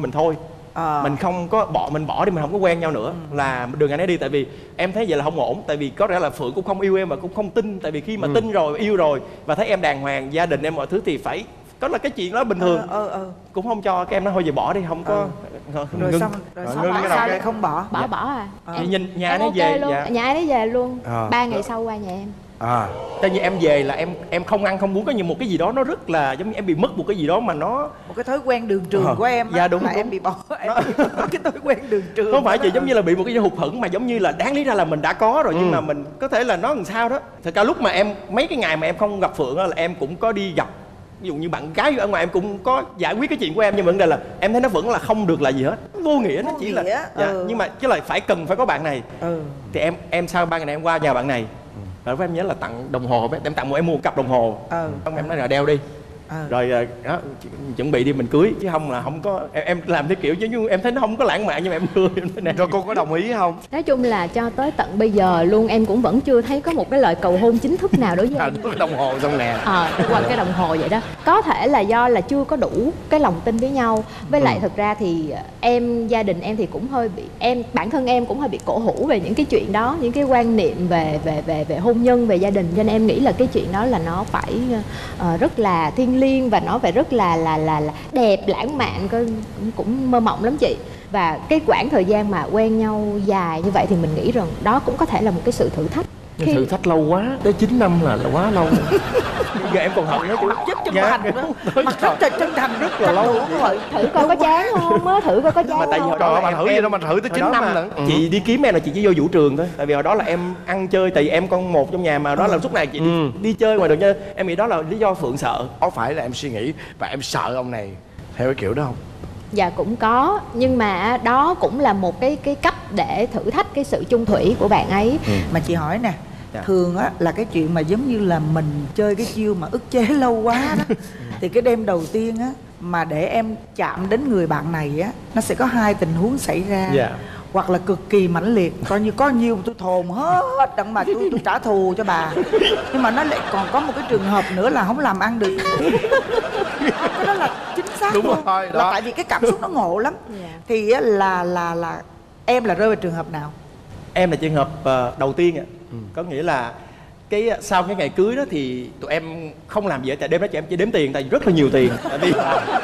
mình không có mình bỏ đi, mình không có quen nhau nữa, là đường ngày ấy đi. Tại vì em thấy vậy là không ổn, tại vì có lẽ là Phượng cũng không yêu em và cũng không tin. Tại vì khi mà tin rồi, yêu rồi và thấy em đàng hoàng, gia đình em mọi thứ thì phải có là cái chuyện đó bình thường. Cũng không cho cái em nói thôi về bỏ đi, không có. Rồi xong sao lại không bỏ? Bỏ à. Nhìn nhà nó okay về luôn. dạ. Nhà nó về luôn. 3 ngày sau qua nhà em. Tại vì em về là em không ăn không muốn, có như một cái gì đó nó rất là giống như em bị mất một cái gì đó mà nó một cái thói quen đường trường của em á. Dạ đúng, là đúng. em bị bỏ cái thói quen đường trường. Không phải chị, giống như là bị một cái hụt hẫng mà giống như là đáng lý ra là mình đã có rồi, nhưng mà mình có thể là nó làm sao đó. Thật ra lúc mà em mấy cái ngày mà em không gặp Phượng đó là em cũng có đi gặp, ví dụ như bạn gái ở ngoài em cũng có giải quyết cái chuyện của em, nhưng mà vấn đề là em thấy nó vẫn là không được là gì hết, vô nghĩa. Nó chỉ là dạ, nhưng mà chứ là cần phải có bạn này. Thì em sau 3 ngày này em qua nhà bạn này. Rồi em nhớ là tặng đồng hồ, em tặng em mua một cặp đồng hồ. Xong em nói là đeo đi. Rồi đó, chuẩn bị đi mình cưới, chứ không là không có. Em làm theo kiểu chứ em thấy nó không có lãng mạn, nhưng mà em đưa em. Rồi cô có đồng ý không? Nói chung là cho tới tận bây giờ luôn em cũng vẫn chưa thấy có một cái lời cầu hôn chính thức nào đối với em. Cái đồng hồ xong nè. Qua cái đồng hồ vậy đó. Có thể là do là chưa có đủ cái lòng tin với nhau. Với lại thực ra thì gia đình em thì cũng hơi bị, bản thân em cũng hơi bị cổ hủ về những cái chuyện đó, những cái quan niệm về hôn nhân, về gia đình, cho nên em nghĩ là cái chuyện đó là nó phải rất là thiêng liêng và nó phải rất là đẹp, lãng mạn, cũng mơ mộng lắm chị. Và cái quãng thời gian mà quen nhau dài như vậy thì mình nghĩ rằng đó cũng có thể là một cái sự thử thách. Thử thách lâu quá, tới 9 năm là quá lâu. Giờ em còn hận nó chứ. Rất chân thành đó. Mặt rất là chân thành, rất là lâu. Thử coi có chán không á, thử coi có chán mà tại vì hồi đó mà thử gì đâu mà thử tới 9 năm lận. Chị đi kiếm em là chị chỉ vô vũ trường thôi. Tại vì hồi đó là em ăn chơi, tại vì em con một trong nhà mà đó là suốt ngày chị đi chơi ngoài đường chơi. Em nghĩ đó là lý do Phượng sợ. Có phải là em suy nghĩ và em sợ ông này theo cái kiểu đó không? Dạ cũng có, nhưng mà đó cũng là một cái cách để thử thách cái sự chung thủy của bạn ấy. Mà chị hỏi nè, thường á là cái chuyện mà giống như là mình chơi cái chiêu mà ức chế lâu quá đó thì cái đêm đầu tiên á mà để em chạm đến người bạn này á, nó sẽ có 2 tình huống xảy ra. Hoặc là cực kỳ mãnh liệt, coi như có nhiều tôi thồn hết đặng mà tôi trả thù cho bà, nhưng mà nó lại còn có một cái trường hợp nữa là không làm ăn được. Cái đó là chính xác. Đúng luôn rồi, là tại vì cái cảm xúc nó ngộ lắm. Thì là em là rơi vào trường hợp nào? Em là trường hợp đầu tiên ạ. Có nghĩa là sau cái ngày cưới đó thì tụi em không làm gì hết. Tại đêm đó tụi em chỉ đếm tiền, tại vì rất là nhiều tiền. Tại vì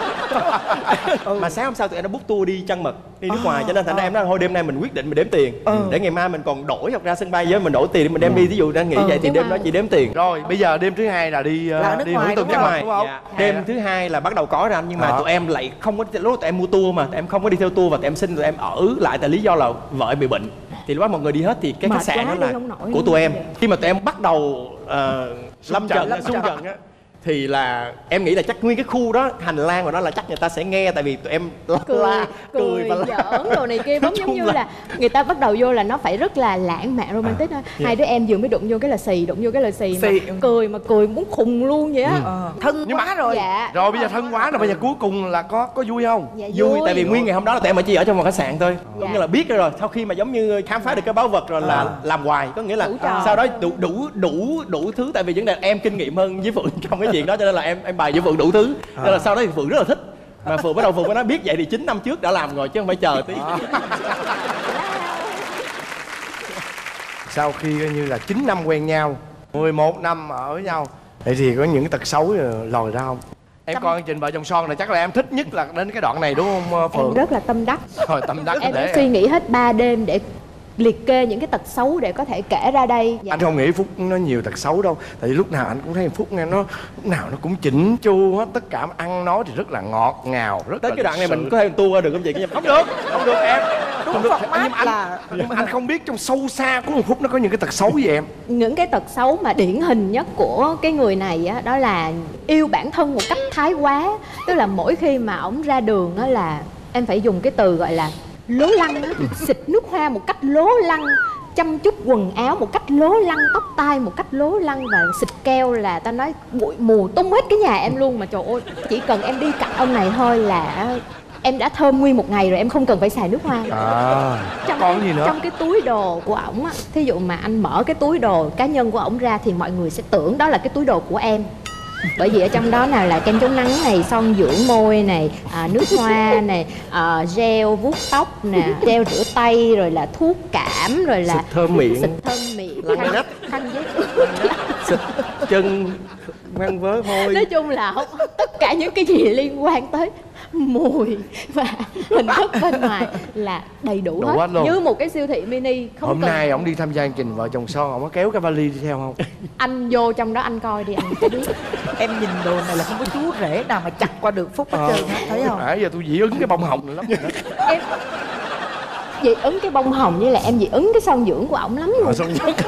mà sáng hôm sau tụi em đã book tour đi Trăng Mật, đi nước ngoài, cho nên thành ra em nói thôi đêm nay mình quyết định mình đếm tiền để ngày mai mình còn đổi, hoặc ra sân bay với mình đổi tiền để mình đem đi. Ví dụ đang nghĩ vậy thì đêm đó chỉ đếm tiền. Rồi bây giờ đêm thứ 2 là đi hưởng tuần trăng mật đúng không? Đêm thứ 2 là bắt đầu có ra, nhưng mà tụi em lại không có, lúc tụi em mua tour mà tụi em không có đi theo tour, và tụi em xin tụi em ở lại tại lý do là vợ em bị bệnh. Thì lúc đó mọi người đi hết thì cái khách sạn đó là của tụi em. Khi mà tụi em bắt đầu xung trận á, thì là em nghĩ là chắc nguyên cái khu đó, hành lang của nó là chắc người ta sẽ nghe, tại vì tụi em cười và giỡn đồ này kia, giống như là người ta bắt đầu vô là nó phải rất là lãng mạn romantic thôi. Hai đứa em vừa mới đụng vô cái là xì, mà cười muốn khùng luôn vậy á. Thân quá rồi. Rồi bây giờ thân quá rồi, bây giờ cuối cùng là có vui không? Vui, tại vì nguyên ngày hôm đó là tụi em chỉ ở trong một khách sạn thôi. Có nghĩa là biết rồi, sau khi mà giống như khám phá được cái báu vật rồi là làm hoài, có nghĩa là sau đó đủ thứ. Tại vì vấn đề em kinh nghiệm hơn với Phượng trong cái chuyện đó, cho nên là em bày với Phượng đủ thứ. Nên là sau đó thì Phượng rất là thích. Mà Phượng mới nói biết vậy thì 9 năm trước đã làm rồi chứ không phải chờ tí. Sau khi coi như là 9 năm quen nhau, 11 năm ở với nhau, vậy thì có những cái tật xấu lòi ra không? Em coi chương trình Vợ Chồng Son này chắc là em thích nhất là đến cái đoạn này đúng không Phượng? Em rất là tâm đắc. Rồi tâm đắc em đã suy nghĩ hết 3 đêm để liệt kê những cái tật xấu để có thể kể ra đây. Anh không nghĩ Phúc nó nhiều tật xấu đâu. Tại vì lúc nào anh cũng thấy Phúc nghe nó lúc nào nó cũng chỉnh chu hết. Tất cả ăn nói thì rất là ngọt ngào, rất tới là cái đoạn này sự. mình có thể tua được không chị? Không được em. Không được. Nhưng mà anh không biết trong sâu xa của Phúc nó có những cái tật xấu gì em. Những cái tật xấu mà điển hình nhất của cái người này á, đó là yêu bản thân một cách thái quá. Tức là mỗi khi mà ổng ra đường á là em phải dùng cái từ gọi là lố lăng á, xịt nước hoa một cách lố lăng, chăm chút quần áo một cách lố lăng, tóc tai một cách lố lăng, và xịt keo là ta nói bụi mù tung hết cái nhà em luôn. Mà trời ơi, chỉ cần em đi cạnh ông này thôi là em đã thơm nguyên một ngày rồi, em không cần phải xài nước hoa. Còn gì nữa? Trong cái túi đồ của ổng á, thí dụ mà anh mở cái túi đồ cá nhân của ổng ra thì mọi người sẽ tưởng đó là cái túi đồ của em. Bởi vì ở trong đó nào là kem chống nắng này, son dưỡng môi này, nước hoa này, gel vuốt tóc nè, gel rửa tay, rồi là thuốc cảm, rồi là xịt thơm miệng, khăn giấy, xịt chân, mang vớ thôi. Nói chung là tất cả những cái gì liên quan tới mùi và hình thức bên ngoài là đầy đủ hết luôn. Như một cái siêu thị mini. Không Hôm cần... nay ổng đi tham gia chương trình Vợ Chồng Son, ổng có kéo cái vali đi theo không? Anh vô trong đó anh coi đi, anh sẽ biết. Em nhìn đồ này là không có chú rể nào mà chặt qua được Phúc hết trơn, thấy không? Nãy giờ tôi dị ứng cái bông hồng này lắm. Em dị ứng cái bông hồng với là em dị ứng cái son dưỡng của ổng lắm luôn.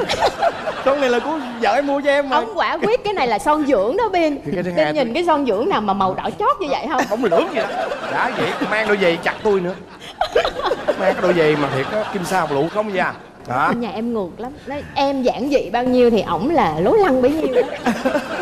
Son này là của vợ em mua cho em mà. Ông quả quyết cái này là son dưỡng đó Bin. Bin nhìn cái son dưỡng nào mà màu đỏ chót như vậy không? Bông lưỡng vậy đó. Đã vậy mang đôi giày chặt tôi nữa. Mang cái đôi giày mà thiệt á, kim sa lụ không vậy à? Đó. Nhà em ngược lắm. Nói em giản dị bao nhiêu thì ổng là lố lăng bấy nhiêu đó.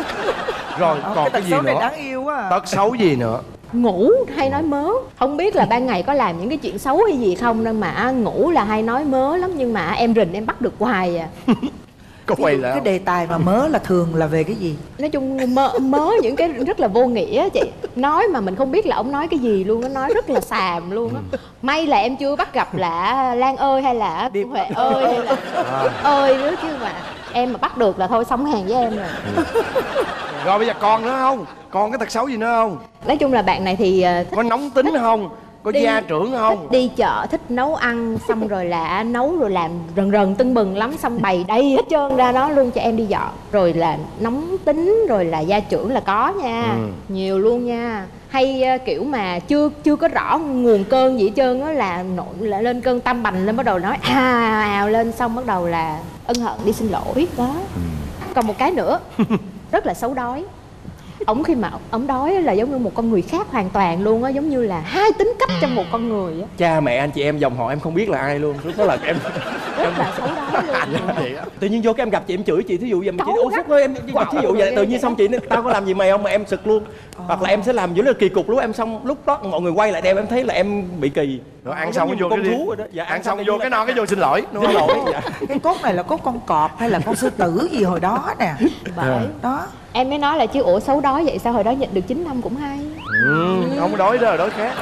Rồi còn cái gì nữa? Này đáng yêu quá à. Tật xấu gì nữa? Ngủ hay nói mớ. Không biết là ban ngày có làm những cái chuyện xấu hay gì không, nhưng mà ngủ là hay nói mớ lắm. Nhưng mà em rình em bắt được hoài à. Có quay lại cái đề tài mà mớ là thường là về cái gì? Nói chung mớ những cái rất là vô nghĩa chị. Nói mà mình không biết là ông nói cái gì luôn. Nó nói rất là xàm luôn á. May là em chưa bắt gặp là Lan ơi hay là Huệ ơi hay là ơi nữa, chứ mà em mà bắt được là thôi sống hàng với em rồi. Rồi bây giờ còn nữa không? Còn cái tật xấu gì nữa không? Nói chung là bạn này thì có nóng tính không? Có gia trưởng không? Thích đi chợ, thích nấu ăn, xong rồi là nấu rồi làm rần rần tưng bừng lắm, xong bày đầy hết trơn ra đó luôn cho em đi dọn. Rồi là nóng tính, rồi là gia trưởng là có nha. Nhiều luôn nha. Hay kiểu mà chưa có rõ nguồn cơn gì hết trơn á, là lên cơn tâm bành lên, bắt đầu nói ào lên, xong bắt đầu là ân hận đi xin lỗi đó. Còn một cái nữa rất là xấu đói. Ổng khi mà ổng đói là giống như một con người khác hoàn toàn luôn á, giống như là hai tính cách trong một con người á. Cha mẹ anh chị em dòng họ em không biết là ai luôn, lúc đó là em rất là xấu đói luôn. Tự nhiên vô cái em gặp chị em chửi chị, thí dụ vậy mà chị ôi Phúc ơi em thí dụ vậy, tự nhiên xong chị tao có làm gì mày không mà em sực luôn. Hoặc là em sẽ làm dữ là kỳ cục lúc em xong, lúc đó mọi người quay lại em thấy là em bị kỳ. Rồi ăn xong vô cái thú rồi đó. Dạ, ăn xong vô cái non cái vô xin lỗi. Xin lỗi. Dạ. Cái cốt này là cốt con cọp hay là con sư tử gì hồi đó nè. Bởi đó em mới nói là chứ ủa xấu đói vậy sao hồi đó nhận được 9 năm cũng hay. Không có đói đó là đói khác.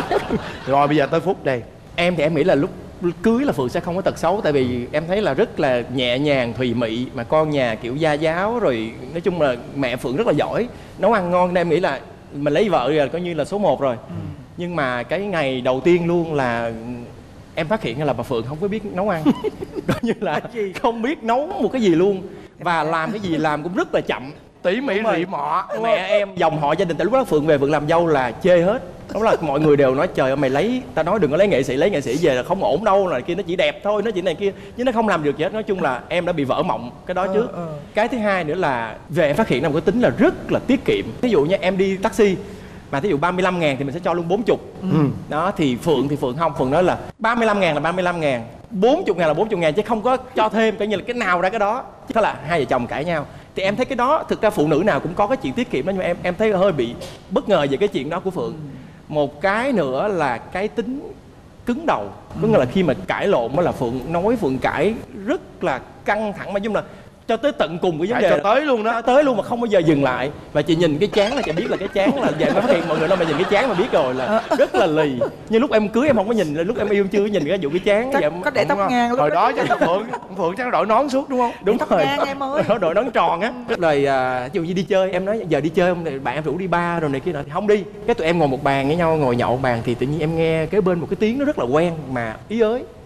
Rồi bây giờ tới Phúc đây. Em thì em nghĩ là lúc cưới là Phượng sẽ không có tật xấu, tại vì em thấy là rất là nhẹ nhàng thùy mị, mà con nhà kiểu gia giáo, rồi nói chung là mẹ Phượng rất là giỏi nấu ăn ngon, nên em nghĩ là mình lấy vợ rồi coi như là số 1 rồi. Nhưng mà cái ngày đầu tiên luôn là em phát hiện là bà Phượng không có biết nấu ăn. Coi như là không biết nấu một cái gì luôn, và làm cái gì làm cũng rất là chậm, tỉ mỉ rị mọ. Mẹ em dòng họ gia đình tại lúc đó Phượng về Phượng làm dâu là chê hết. Đó là mọi người đều nói trời ơi mày lấy, ta nói đừng có lấy nghệ sĩ về là không ổn đâu, là kia nó chỉ đẹp thôi, nó chỉ này kia chứ nó không làm được gì hết. Nói chung là em đã bị vỡ mộng cái đó trước. Cái thứ hai nữa là về em phát hiện ra một cái tính là rất là tiết kiệm. Ví dụ như em đi taxi mà thí dụ 35.000 thì mình sẽ cho luôn 40. Đó thì Phượng không, Phượng nói là 35.000 là 35.000, 40.000 là 40.000 chứ không có cho thêm, coi như là cái nào ra cái đó. Thế là hai vợ chồng cãi nhau. Thì em thấy cái đó thực ra phụ nữ nào cũng có cái chuyện tiết kiệm đó, nhưng mà em thấy hơi bị bất ngờ về cái chuyện đó của Phượng. Một cái nữa là cái tính cứng đầu, có nghĩa là khi mà cãi lộn đó là Phượng cãi rất là căng thẳng, mà chung là cho tới tận cùng cái vấn đề cho tới luôn đó, tới luôn mà không bao giờ dừng lại. Và chị nhìn cái trán là chị biết là cái trán là vậy, mà phát hiện mọi người nói mà nhìn cái trán mà biết rồi là rất là lì. Nhưng lúc em cưới em không có nhìn, lúc em yêu chưa nhìn cái vụ cái trán vậy. Có để tóc ngang lúc hồi đó chắc Phượng chắc đội nón suốt đúng không? Đúng tóc rồi, ngang em ơi. đội nón tròn á. Rồi ví dụ như đi chơi, em nói giờ đi chơi không, bạn em rủ đi bar rồi này kia nọ thì không đi. Cái tụi em ngồi một bàn với nhau, ngồi nhậu bàn thì tự nhiên em nghe kế bên một cái tiếng nó rất là quen mà ý ới.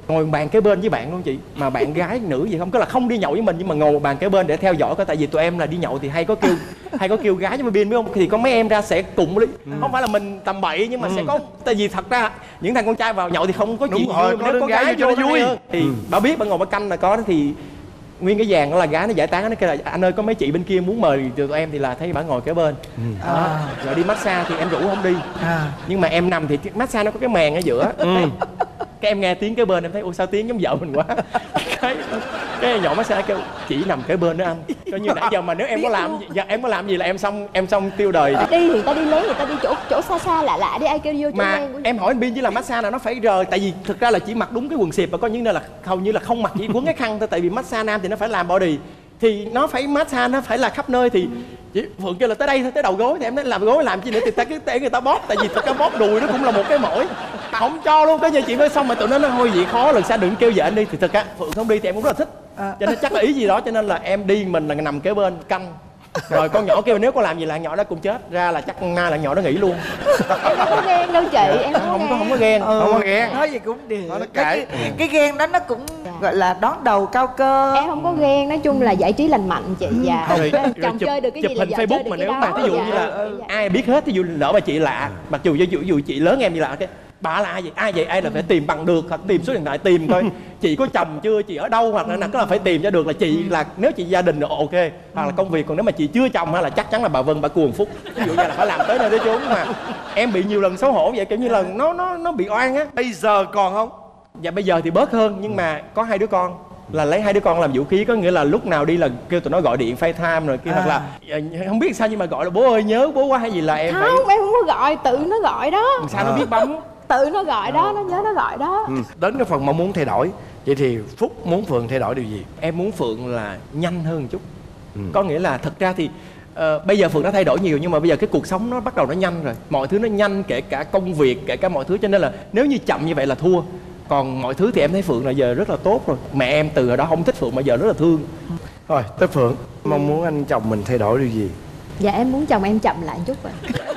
ngồi bàn kế bên với bạn luôn chị, mà bạn gái nữ gì không, cứ là không đi nhậu với mình nhưng mà ngồi một bàn kế bên để theo dõi coi, tại vì tụi em là đi nhậu thì hay có kêu gái với pin biết không, thì có mấy em ra sẽ cùng đi, không phải là mình tầm bậy nhưng mà sẽ có, tại vì thật ra những thằng con trai vào nhậu thì không có chuyện vui, nếu có gái vô cho nó vui thì bà biết bà ngồi bà canh là có đó, thì nguyên cái dàn đó là gái nó giải tán, nó kêu là anh ơi có mấy chị bên kia muốn mời tụi em, thì là thấy bà ngồi kế bên rồi đi massage thì em rủ không đi, nhưng mà em nằm thì massage nó có cái màn ở giữa, cái em nghe tiếng kế bên em thấy ôi sao tiếng giống vợ mình quá, cái nhỏ massage kêu chị nằm kế bên đó anh, coi như nãy giờ mà nếu em có làm gì là em xong tiêu đời. Đi thì ta đi lấy, người ta đi chỗ xa xa lạ lạ đi, ai kêu vô chỗ mà quen. em hỏi anh Bin chứ là massage nào nó phải rời, tại vì thực ra là chỉ mặc đúng cái quần xịp, và có những nơi là hầu như là không mặc, chỉ quấn cái khăn thôi, tại vì massage nam thì nó phải làm body, thì nó phải massage, nó phải là khắp nơi, thì chị Phượng kêu là tới đây thôi, tới đầu gối, thì em nói làm gối làm chi nữa, thì ta cứ để người ta bóp, tại vì thực ra bóp đùi nó cũng là một cái mỏi, không cho luôn. Cái như chị nói xong mà tụi nó nói thôi vậy khó, lần sau đừng kêu vợ anh đi, thì thực ra Phượng không đi thì em cũng rất là thích, cho nên chắc là ý gì đó, cho nên là em đi mình là nằm kế bên canh, rồi con nhỏ kêu nếu có làm gì là nhỏ đó cũng chết, ra là chắc na là nhỏ nó nghỉ luôn. Em không có ghen đâu chị, em không có ghen, không có ghen, nói gì cũng được. nó kệ. Cái ghen đó nó cũng gọi là đón đầu cao cơ. Em không có ghen, nói chung là giải trí lành mạnh chị, và chồng chơi được cái gì là vợ chơi được cái đó. Mà nếu mà ví dụ như là ai biết hết, ví dụ lỡ mà chị lạ, mặc dù chị lớn em như là cái bà là ai vậy, ai là phải tìm bằng được, hoặc tìm số điện thoại tìm coi chị có chồng chưa, chị ở đâu, hoặc là phải tìm cho được là chị là, nếu chị gia đình là ok, hoặc là công việc, còn nếu mà chị chưa chồng hay là chắc chắn là bà Vân bà cuồng phúc, ví dụ như là phải làm tới nơi tới chốn. Mà em bị nhiều lần xấu hổ vậy, kiểu như là nó bị oan á. Bây giờ còn không? Dạ bây giờ thì bớt hơn, nhưng mà có 2 đứa con là lấy 2 đứa con làm vũ khí, có nghĩa là lúc nào đi là kêu tụi nó gọi điện FaceTime rồi kia, hoặc là không biết sao nhưng mà gọi là bố ơi nhớ bố quá hay gì là em không, em không có gọi, tự nó gọi đó. Sao nó biết bấm, tự nó gọi đó, nó nhớ nó gọi đó. Đến cái phần mong muốn thay đổi, vậy thì Phúc muốn Phượng thay đổi điều gì? Em muốn Phượng là nhanh hơn một chút. Có nghĩa là thật ra thì bây giờ Phượng đã thay đổi nhiều, nhưng mà bây giờ cái cuộc sống nó bắt đầu nó nhanh rồi, mọi thứ nó nhanh, kể cả công việc, kể cả mọi thứ, cho nên là nếu như chậm như vậy là thua. Còn mọi thứ thì em thấy Phượng là giờ rất là tốt rồi. Mẹ em từ hồi đó không thích Phượng mà giờ rất là thương. Rồi tới Phượng, mong muốn anh chồng mình thay đổi điều gì? Dạ em muốn chồng em chậm lại một chút rồi.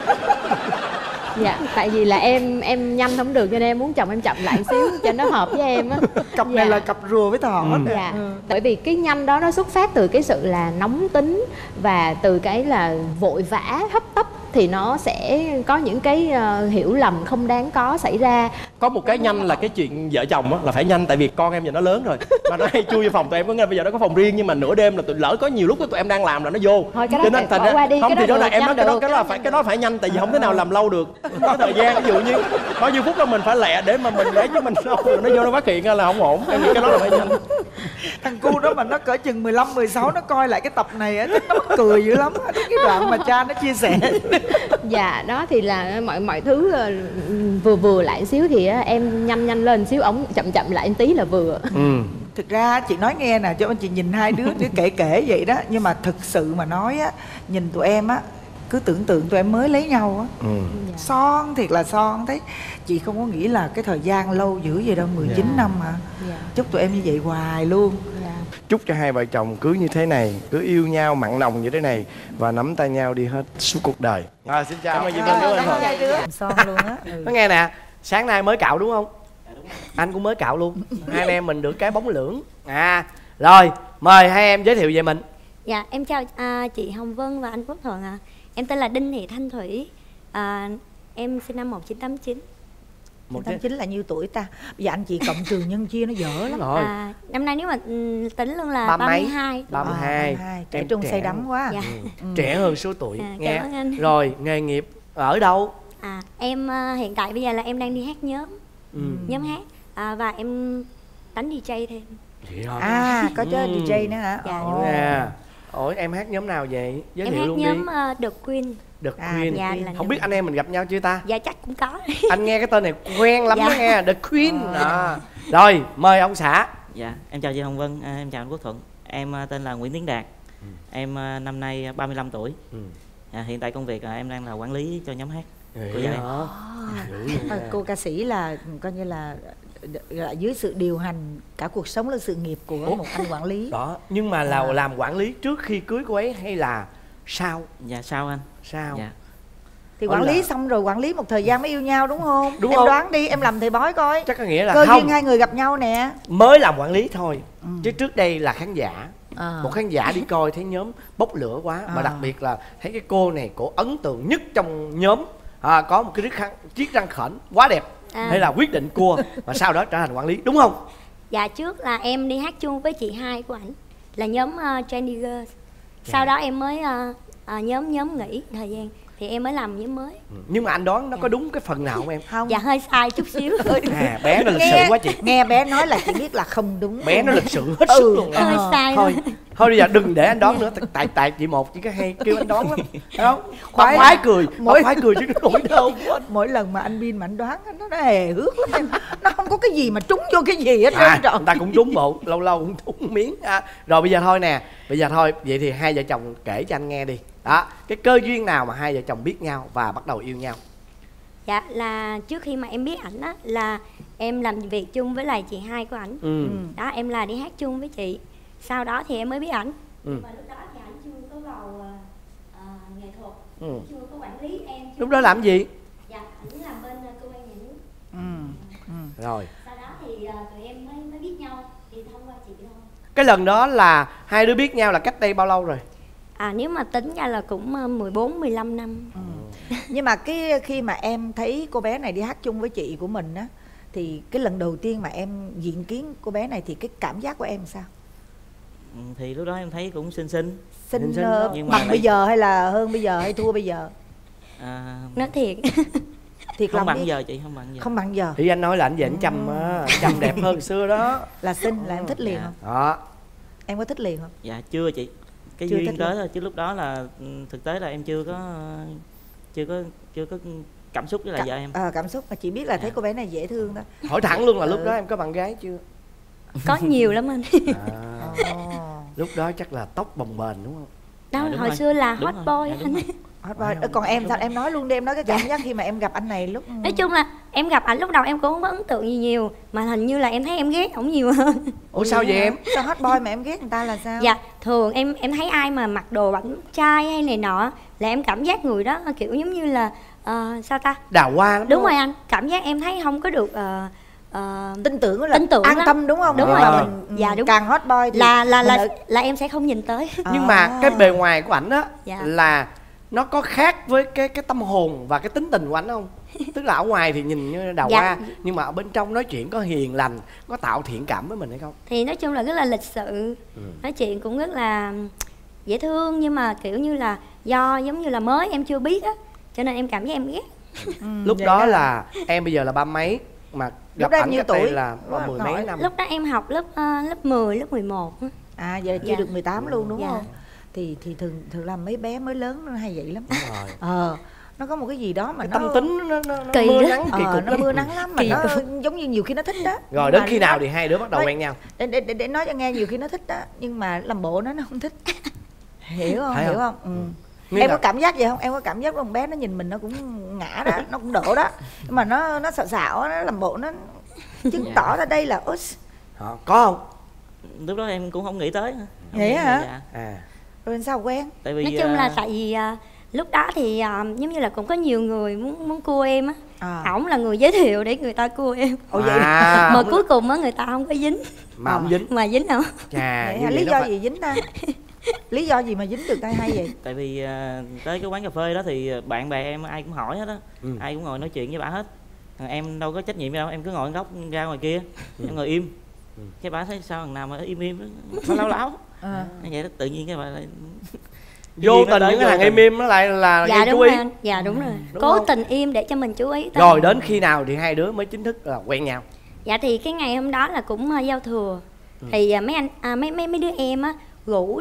Dạ, tại vì là em nhanh không được, cho nên em muốn chồng em chậm lại một xíu cho nó hợp với em á. Cặp này là cặp rùa với thỏ. Dạ, bởi vì cái nhanh đó nó xuất phát từ cái sự là nóng tính, và từ cái là vội vã hấp tấp, thì nó sẽ có những cái hiểu lầm không đáng có xảy ra. Có một cái nhanh là cái chuyện vợ chồng á, là phải nhanh, tại vì con em giờ nó lớn rồi mà nó hay chui vào phòng tụi em, có nghĩa là bây giờ nó có phòng riêng, nhưng mà nửa đêm là tụi lỡ có nhiều lúc tụi em đang làm là nó vô. Thôi cái đó phải bỏ qua đi, không cái thì đó là em nói cái đó phải nhanh, tại vì không thể nào làm lâu được. Có thời gian, ví dụ như bao nhiêu phút đó mình phải lẹ để mà mình lấy, chứ mình nó vô nó phát hiện ra là không ổn. Em nghĩ cái đó là phải nhanh. Thằng cu đó mà nó cỡ chừng 15, 16 nó coi lại cái tập này á, nó mắc cười dữ lắm. Cái đoạn mà cha nó chia sẻ. Dạ, đó thì là mọi thứ vừa lại xíu thì em nhanh lên xíu, ổng chậm lại một tí là vừa. Thực ra chị nói nghe nè, cho anh chị nhìn 2 đứa kể vậy đó, nhưng mà thực sự mà nói á, nhìn tụi em á, cứ tưởng tượng tụi em mới lấy nhau á, son thiệt là son. Thấy chị không có nghĩ là cái thời gian lâu dữ vậy đâu, 19 năm mà. Chúc tụi em như vậy hoài luôn. Chúc cho hai vợ chồng cứ như thế này, cứ yêu nhau mặn nồng như thế này và nắm tay nhau đi hết suốt cuộc đời. Xin chào. Cảm ơn chị Vân. Son luôn á. Nó nghe nè, sáng nay mới cạo đúng không? Anh cũng mới cạo luôn. Hai anh em mình được cái bóng lưỡng. Rồi, mời hai em giới thiệu về mình. Dạ, em chào chị Hồng Vân và anh Quốc Thuận ạ. Em tên là Đinh Thị Thanh Thủy. Em sinh năm 1989. 1989 là nhiêu tuổi ta? Bây giờ anh chị cộng trừ nhân chia nó dở lắm. Năm nay nếu mà tính luôn là 32. 32. Trẻ trung say đắm quá. Dạ. Trẻ hơn số tuổi. Nghe. Cảm ơn anh. Rồi, nghề nghiệp ở đâu? Em hiện tại bây giờ là em đang đi hát nhóm. Nhóm hát. Và em đánh DJ thêm. Có chơi DJ nữa hả? Dạ. Ủa em hát nhóm nào vậy? Giới thiệu hát luôn nhóm đi. The Queen. The Queen. Dạ, không biết anh em mình gặp nhau chưa ta? Dạ chắc cũng có. Anh nghe cái tên này quen lắm Dạ. đó nghe. The Queen. Rồi mời ông xã. Dạ em chào chị Hồng Vân, em chào anh Quốc Thuận. Em tên là Nguyễn Tiến Đạt. Em năm nay 35 tuổi. Hiện tại công việc em đang là quản lý cho nhóm hát của gia đình. Cô ca sĩ là coi như là dưới sự điều hành cả cuộc sống là sự nghiệp của một anh quản lý đó. Nhưng mà là làm quản lý trước khi cưới cô ấy hay là sau? Dạ sau anh. Sau. Dạ. Thì quản lý xong rồi quản lý một thời gian mới yêu nhau đúng không? Đúng em không? đoán đi, em làm thầy bói coi. Chắc có nghĩa là cơ không, duyên hai người gặp nhau nè. mới làm quản lý thôi. Chứ trước đây là khán giả. Một khán giả đi coi thấy nhóm bốc lửa quá. Mà đặc biệt là thấy cái cô này cổ ấn tượng nhất trong nhóm. Có một cái chiếc răng khểnh quá đẹp. Hay là quyết định cua và sau đó trở thành quản lý, đúng không? Dạ, trước là em đi hát chung với chị hai của ảnh là nhóm Trendy Girls. Sau đó em mới nhóm nghỉ thời gian thì em mới làm nhóm mới. Nhưng mà anh đoán nó có đúng cái phần nào không em? Không. Dạ, hơi sai chút xíu. Bé nó lịch sự quá chị. Nghe bé nói là chị biết là không đúng. Bé nó lịch sự hết sức luôn. Hơi sai thôi bây giờ đừng để anh đoán nữa. Tại chị một chỉ có hay kêu anh đoán lắm, thấy không? Khoái cười, khoái cười chứ nổi đâu. Mỗi lần mà anh Bin mà anh đoán nó hề hước lắm em. Nó không có cái gì mà trúng vô cái gì hết trơn. Người ta cũng trúng bộ, lâu lâu cũng trúng miếng. Rồi bây giờ thôi nè, vậy thì hai vợ chồng kể cho anh nghe đi. Đó, cái cơ duyên nào mà hai vợ chồng biết nhau và bắt đầu yêu nhau? Dạ, là trước khi mà em biết ảnh á là em làm việc chung với lại chị hai của ảnh. Đó, em là đi hát chung với chị. Sau đó thì em mới biết ảnh. Mà lúc đó thì ảnh chưa có vào nghệ thuật, chưa có quản lý em. Lúc đó làm gì? Dạ, ảnh làm bên cơ quan nhà nước. Rồi. Sau đó thì tụi em mới biết nhau thì thông qua chị thôi. Cái lần đó là hai đứa biết nhau là cách đây bao lâu rồi? Nếu mà tính ra là cũng 14-15 năm. Nhưng mà khi mà em thấy cô bé này đi hát chung với chị của mình á, thì cái lần đầu tiên mà em diện kiến cô bé này thì cái cảm giác của em sao? Thì lúc đó em thấy cũng xinh nhưng bằng bây giờ hay là hơn bây giờ hay thua bây giờ? Nói thiệt. Thiệt không bằng đi. giờ chị, không bằng giờ. Thì anh nói là anh về anh chăm chăm đẹp hơn xưa đó. Là xinh là em thích liền không? Đó. Em có thích liền không? Dạ chưa chị. Cái chưa duyên tới thôi, chứ lúc đó là thực tế là em chưa có cảm xúc với lại vợ em. Cảm xúc mà chị biết là thấy cô bé này dễ thương đó. Hỏi thẳng luôn là lúc đó em có bạn gái chưa? Có nhiều lắm anh. Lúc đó chắc là tóc bồng bềnh đúng không? Đâu, hồi xưa là hot boy anh. Hot boy. Còn em sao em nói luôn đi, em nói cái cảm giác khi mà em gặp anh này lúc. Nói chung là em gặp ảnh lúc đầu em cũng không có ấn tượng gì nhiều, mà hình như là em thấy em ghét ổng nhiều hơn. Ủa sao vậy em? Sao hot boy mà em ghét người ta là sao? Dạ, thường em thấy ai mà mặc đồ bảnh trai hay này nọ là em cảm giác người đó kiểu giống như là sao ta? Đào hoa lắm. Đúng rồi anh, cảm giác em thấy không có được tin tưởng là an tâm đúng không? Đúng rồi. Mình dạ đúng. Càng hot boy thì là em sẽ không nhìn tới. Nhưng mà cái bề ngoài của ảnh á là nó có khác với cái tâm hồn và cái tính tình của ảnh không? Tức là ở ngoài thì nhìn như đào hoa, nhưng mà ở bên trong nói chuyện có hiền lành, có tạo thiện cảm với mình hay không? Thì nói chung là rất là lịch sự, nói chuyện cũng rất là dễ thương, nhưng mà kiểu như là do giống như là mới em chưa biết á, cho nên em cảm giác em ghét. Lúc đó là em bây giờ là ba mấy mà gặp ảnh cách đây là mười mấy năm? Lúc đó em học lớp 10, lớp 11. Giờ chưa được 18 luôn đúng không? Thì thường làm mấy bé mới lớn nó hay vậy lắm. Nó có một cái gì đó mà tâm tính nó kỳ mưa nắng kỳ cục, nó mưa nắng lắm mà nó giống như nhiều khi nó thích đó. Rồi đến khi nào thì hai đứa bắt đầu quen nhau? Để nói cho nghe, nhiều khi nó thích đó nhưng mà làm bộ nó không thích. Hiểu không? Hiểu không? Em có cảm giác vậy không? Em có cảm giác con bé nó nhìn mình nó cũng ngã đó, nó cũng đổ đó, nhưng mà nó xạo xạo, nó làm bộ, nó chứng tỏ ra đây là có không? Lúc đó em cũng không nghĩ tới. Vậy hả? Rồi sao quen? Tại vì nói chung là tại vì lúc đó thì giống như là cũng có nhiều người muốn cua em á. Ổng là người giới thiệu để người ta cua em. Vậy mà cuối cùng á người ta không có dính. Mà không dính. Mà dính không? Lý do gì dính ta? Lý do gì mà dính được tay hay vậy? Tại vì tới cái quán cà phê đó thì bạn bè em ai cũng hỏi hết á. Ai cũng ngồi nói chuyện với bà hết. Em đâu có trách nhiệm gì đâu, em cứ ngồi góc ra ngoài kia, em ngồi im. Cái bà thấy sao thằng nào mà im nó láo láo. Vậy đó tự nhiên cái bà lại vô tình những cái thằng im nó lại là dạ, gây chú ý. Dạ đúng rồi. Cố tình im để cho mình chú ý tới. Rồi đến khi nào thì hai đứa mới chính thức là quen nhau? Dạ thì cái ngày hôm đó là cũng giao thừa. Thì mấy anh mấy đứa em á rủ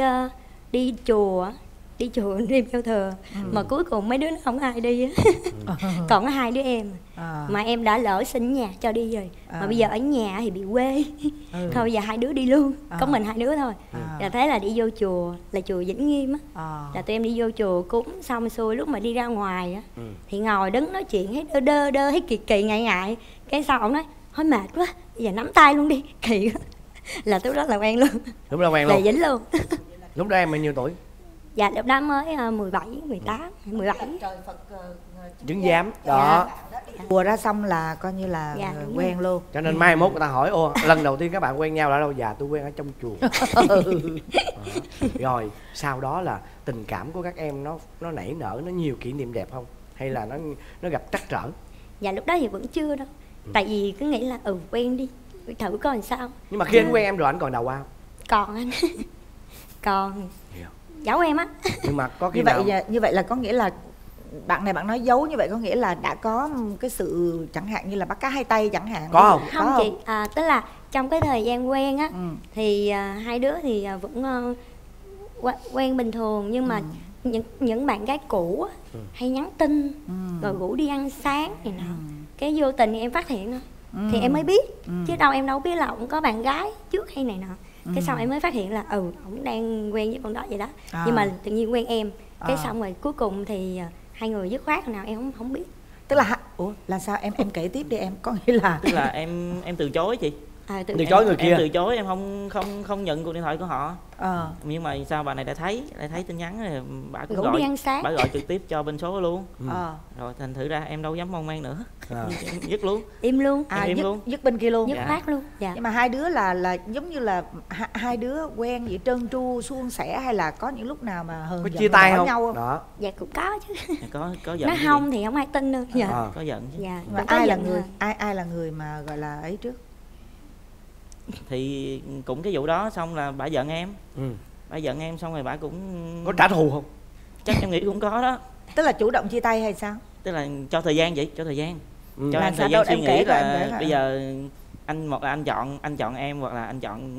đi chùa đêm giao thừa. Mà cuối cùng mấy đứa nó không ai đi á. Còn có hai đứa em mà em đã lỡ xin nhà cho đi rồi. Mà bây giờ ở nhà thì bị quê. Thôi bây giờ hai đứa đi luôn. Có mình hai đứa thôi. Là thế là đi vô chùa, là chùa Vĩnh Nghiêm á. Là tụi em đi vô chùa cúng xong xuôi, lúc mà đi ra ngoài á thì ngồi đứng nói chuyện thấy đơ thấy kỳ ngại. Cái sau ổng nói thôi mệt quá, bây giờ nắm tay luôn đi. Kỳ quá. Là lúc đó là quen luôn. Lúc đó quen luôn. Là dính luôn. Lúc đó em bao nhiêu tuổi? Dạ lúc đó mới 17, 18, 17. Trời Phật chứng giám đó. Bùa ra xong là coi như là quen luôn. Cho nên mai mốt người ta hỏi ô lần đầu tiên các bạn quen nhau là đâu? Dạ tôi quen ở trong chùa. Rồi sau đó là tình cảm của các em nó nảy nở, nó nhiều kỷ niệm đẹp không? Hay là nó gặp trắc trở? Dạ lúc đó thì vẫn chưa đâu. Tại vì cứ nghĩ là quen đi, thử coi làm sao. Nhưng mà khi anh quen em rồi anh còn đầu ao? Còn anh còn giấu em á. Nhưng mà có khi như nào vậy, như vậy là có nghĩa là bạn này bạn nói giấu như vậy có nghĩa là đã có cái sự chẳng hạn như là bắt cá hai tay chẳng hạn. Có không? Không chị, tức là trong cái thời gian quen á thì hai đứa thì vẫn quen bình thường, nhưng mà những bạn gái cũ á, hay nhắn tin rồi rủ đi ăn sáng này nọ. Cái vô tình thì em phát hiện thôi. Thì em mới biết, chứ em đâu biết là ổng có bạn gái trước hay này nọ. Cái sau em mới phát hiện là ổng đang quen với con đó vậy đó. Nhưng mà tự nhiên quen em. Cái xong rồi cuối cùng thì hai người dứt khoát nào em không biết. Tức là là sao em kể tiếp đi em, có nghĩa là tức là em từ chối chị. Từ chối người kia. Em từ chối, em không nhận cuộc điện thoại của họ. Nhưng mà sao bà này lại thấy tin nhắn rồi bà cũng gọi, bà gọi trực tiếp cho bên số luôn. Rồi thành thử ra em đâu dám mong man nữa. Dứt luôn. Im luôn. Dứt bên kia luôn. Dứt khoát luôn. Dạ. Nhưng mà hai đứa là giống như là hai đứa quen vậy trơn tru suôn sẻ, hay là có những lúc nào mà hờn có giận chia tay không? nhau không? Đó. Dạ cũng có chứ. Có giận. Nó không thì không ai tin đâu. Dạ. Có giận chứ. Dạ. Mà ai là người mà gọi là ấy trước? Thì cũng cái vụ đó xong là bà giận em. Bà giận em xong rồi bà cũng có trả thù không? Chắc em nghĩ cũng có đó. Tức là chủ động chia tay hay sao? Tức là cho thời gian vậy, cho thời gian. Cho là em thời gian suy nghĩ là bây giờ một là anh chọn em hoặc là anh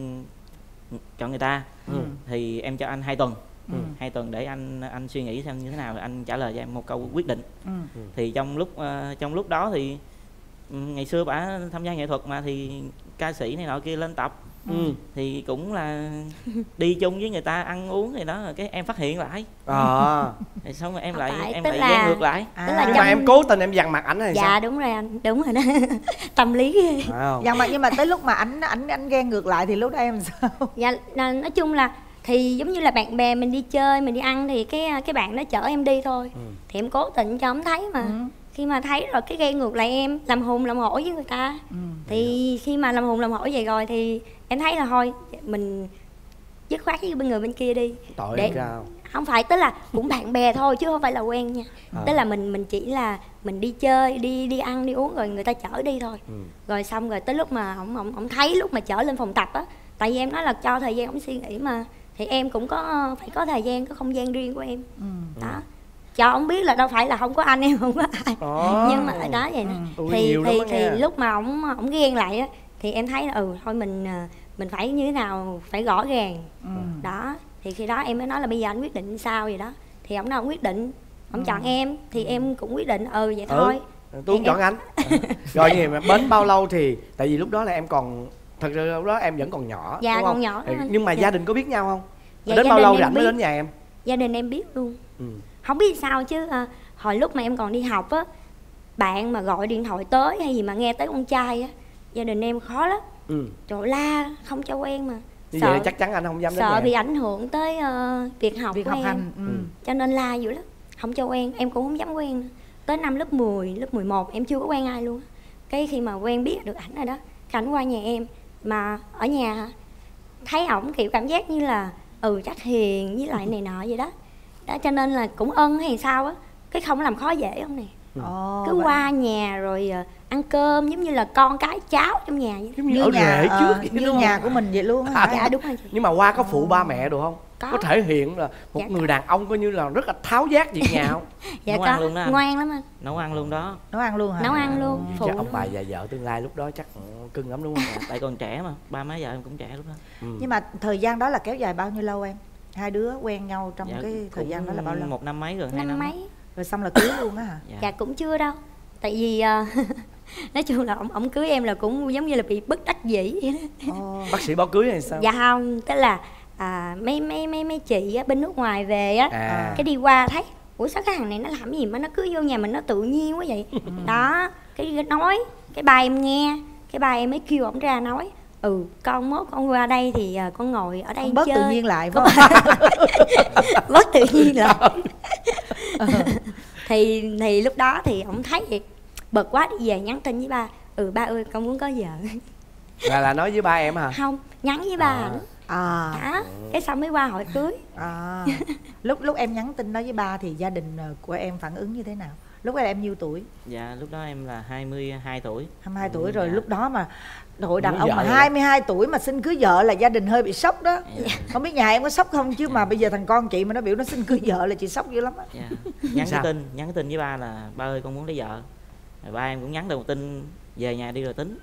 chọn người ta. Thì em cho anh 2 tuần. 2 tuần để anh suy nghĩ xem như thế nào rồi anh trả lời cho em một câu quyết định. Thì trong lúc đó thì ngày xưa bả tham gia nghệ thuật mà, thì ca sĩ này nọ kia lên tập thì cũng là đi chung với người ta ăn uống này đó, rồi cái em phát hiện lại. Rồi xong rồi em lại ghen ngược lại. Nhưng mà em cố tình em dằn mặt ảnh hay sao? Dạ đúng rồi anh, đúng rồi đó. Tâm lý. Dằn mặt, nhưng mà tới lúc mà ảnh ghen ngược lại thì lúc đó em sao? Dạ nói chung là thì giống như là bạn bè mình đi chơi, mình đi ăn thì cái bạn đó chở em đi thôi. Thì em cố tình cho ông thấy mà. Khi mà thấy rồi cái ghen ngược lại em, làm hùng làm hổ với người ta. Thì khi mà làm hùng làm hổ vậy rồi thì em thấy là thôi mình dứt khoát với người bên kia đi. Tội em sao? Không phải, tức là cũng bạn bè thôi chứ không phải là quen nha. Tức là mình chỉ là mình đi chơi, đi ăn, đi uống rồi người ta chở đi thôi. Rồi xong rồi tới lúc mà ổng thấy lúc mà chở lên phòng tập á, tại vì em nói là cho thời gian ổng suy nghĩ mà, thì em cũng phải có thời gian, có không gian riêng của em. Đó. Cho ông biết là đâu phải là không có anh, em không có ai. Nhưng mà ở đó vậy nè. Thì lúc mà ổng ghen lại á thì em thấy là thôi mình phải như thế nào, phải rõ ràng. Đó. Thì khi đó em mới nói là bây giờ anh quyết định sao vậy đó. Thì ổng nói ổng quyết định, ổng chọn em thì em cũng quyết định vậy thôi. Tôi cũng chọn anh. Rồi gì mà bến bao lâu thì tại vì lúc đó là em còn, thật ra lúc đó em vẫn còn nhỏ. Dạ đúng còn không? nhỏ. Nhưng mà gia đình có biết nhau không? Dạ, đến bao lâu rảnh mới đến nhà em? Gia đình em biết luôn. Không biết sao chứ hồi lúc mà em còn đi học á, bạn mà gọi điện thoại tới hay gì mà nghe tới con trai á, gia đình em khó lắm. Trời la không cho quen mà. Như vậy chắc chắn anh không dám đến sợ nhà. bị ảnh hưởng tới việc học của em. Hành. Cho nên la dữ lắm, không cho quen, em cũng không dám quen. Tới năm lớp 10, lớp 11 em chưa có quen ai luôn. Cái khi mà quen biết được ảnh rồi đó, ảnh qua nhà em mà ở nhà thấy ổng kiểu cảm giác như là chắc hiền với lại này nọ vậy đó. Đó cho nên là cũng ân hay sao á, cái không làm khó dễ ông nè. Cứ qua nhà rồi ăn cơm giống như là con cái cháu trong nhà vậy. Giống như ở rể trước vậy như nhà của mình vậy luôn á. Dạ đúng rồi. Nhưng mà qua có phụ ba mẹ được không? Có thể hiện là một người đàn ông coi như là rất là tháo vát việc nhà không? Dạ có, ngoan lắm anh. Nấu ăn luôn đó. Nấu ăn luôn hả? Nấu ăn luôn. Chắc ông bà và vợ tương lai lúc đó chắc cưng lắm đúng không? Tại còn trẻ mà, ba má vợ em cũng trẻ lúc đó. Nhưng mà thời gian đó là kéo dài bao nhiêu lâu em? Hai đứa quen nhau trong cái thời gian đó là bao lâu? 1 năm mấy rồi, 2 năm mấy. Rồi xong là cưới luôn á hả? Dạ cũng chưa đâu. Tại vì nói chung là ông cưới em là cũng giống như là bị bất đắc dĩ vậy đó. Bác sĩ báo cưới hay sao? Dạ không, tức là mấy chị á, bên nước ngoài về á, cái đi qua thấy ủa sao cái thằng này nó làm gì mà nó cưới vô nhà mình nó tự nhiên quá vậy. Đó, cái nói cái ba em nghe, cái ba em mới kêu ổng ra nói con mốt con qua đây thì con ngồi ở đây con bớt chơi. tự nhiên lại phải không? Bớt tự nhiên lại. Thì lúc đó thì ông thấy vậy bực quá, đi về nhắn tin với ba, ba ơi con muốn có vợ. Là nói với ba em hả? Không, nhắn với ba ảnh. Cái xong mới qua hỏi cưới. Lúc em nhắn tin đó với ba thì gia đình của em phản ứng như thế nào? Lúc đó em nhiêu tuổi? Dạ lúc đó em là 22 tuổi. 22 tuổi rồi. Lúc đó mà hội đàn ông mà 22 tuổi mà xin cưới vợ là gia đình hơi bị sốc đó. Không biết nhà em có sốc không, chứ mà bây giờ thằng con chị mà nó biểu nó xin cưới vợ là chị sốc dữ lắm á. Nhắn cái tin với ba là ba ơi con muốn lấy vợ. Rồi ba em cũng nhắn được một tin về nhà đi rồi tính.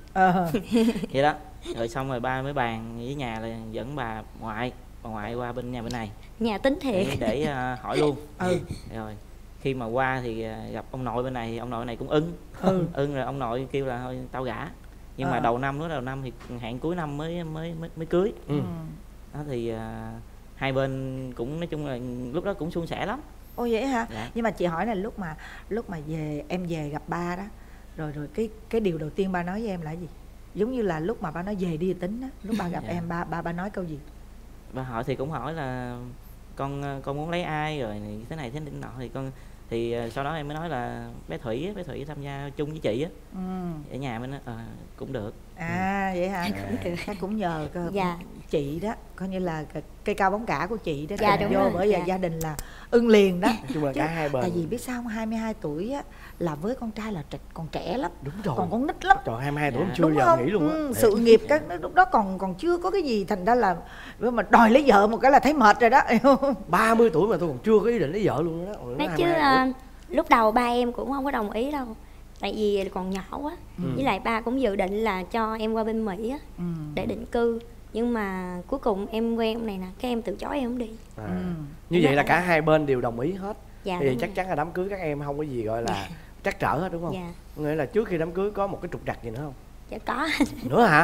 Vậy đó. Rồi xong rồi ba mới bàn với nhà là dẫn bà ngoại qua bên nhà bên này. Nhà tính thiệt. Để hỏi luôn. Rồi khi mà qua thì gặp ông nội bên này, ông nội này cũng ưng rồi ông nội kêu là thôi tao gả. Nhưng mà đầu năm thì hẹn cuối năm mới cưới. Đó thì hai bên cũng nói chung là lúc đó cũng suôn sẻ lắm. Ồ vậy hả? Dạ. Nhưng mà chị hỏi là lúc mà em về gặp ba đó, rồi cái điều đầu tiên ba nói với em là gì? Giống như là lúc mà ba nói về đi tính đó, lúc ba gặp em ba nói câu gì? Ba hỏi thì cũng hỏi là con muốn lấy ai rồi thế này thế nọ thì sau đó em mới nói là bé Thủy tham gia chung với chị á. Ở nhà mới nói cũng được. Vậy hả? Chắc cũng nhờ chị đó, coi như là cây cao bóng cả của chị đó. Vô bởi vì gia đình là ưng liền đó. Nói chung là cả hai bên. Tại vì biết sao không, 22 tuổi á là với con trai là còn trẻ lắm. Đúng rồi. Còn con nít lắm. Trời, 22 tuổi chưa giờ nghĩ luôn á. Sự nghiệp các lúc đó còn chưa có cái gì, thành ra là mà đòi lấy vợ một cái là thấy mệt rồi đó. 30 tuổi mà tôi còn chưa có ý định lấy vợ luôn đó. Nói chứ lúc đầu ba em cũng không có đồng ý đâu, tại vì còn nhỏ quá. Với lại ba cũng dự định là cho em qua bên Mỹ á, để định cư. Nhưng mà cuối cùng em quen ông này nè, cái em từ chối em không đi. Như vậy là cả hai bên đều đồng ý hết. Thì chắc chắn là đám cưới các em không có gì gọi là trắc trở hết đúng không? Nghĩa là trước khi đám cưới có một cái trục trặc gì nữa không? Dạ có. Nữa hả?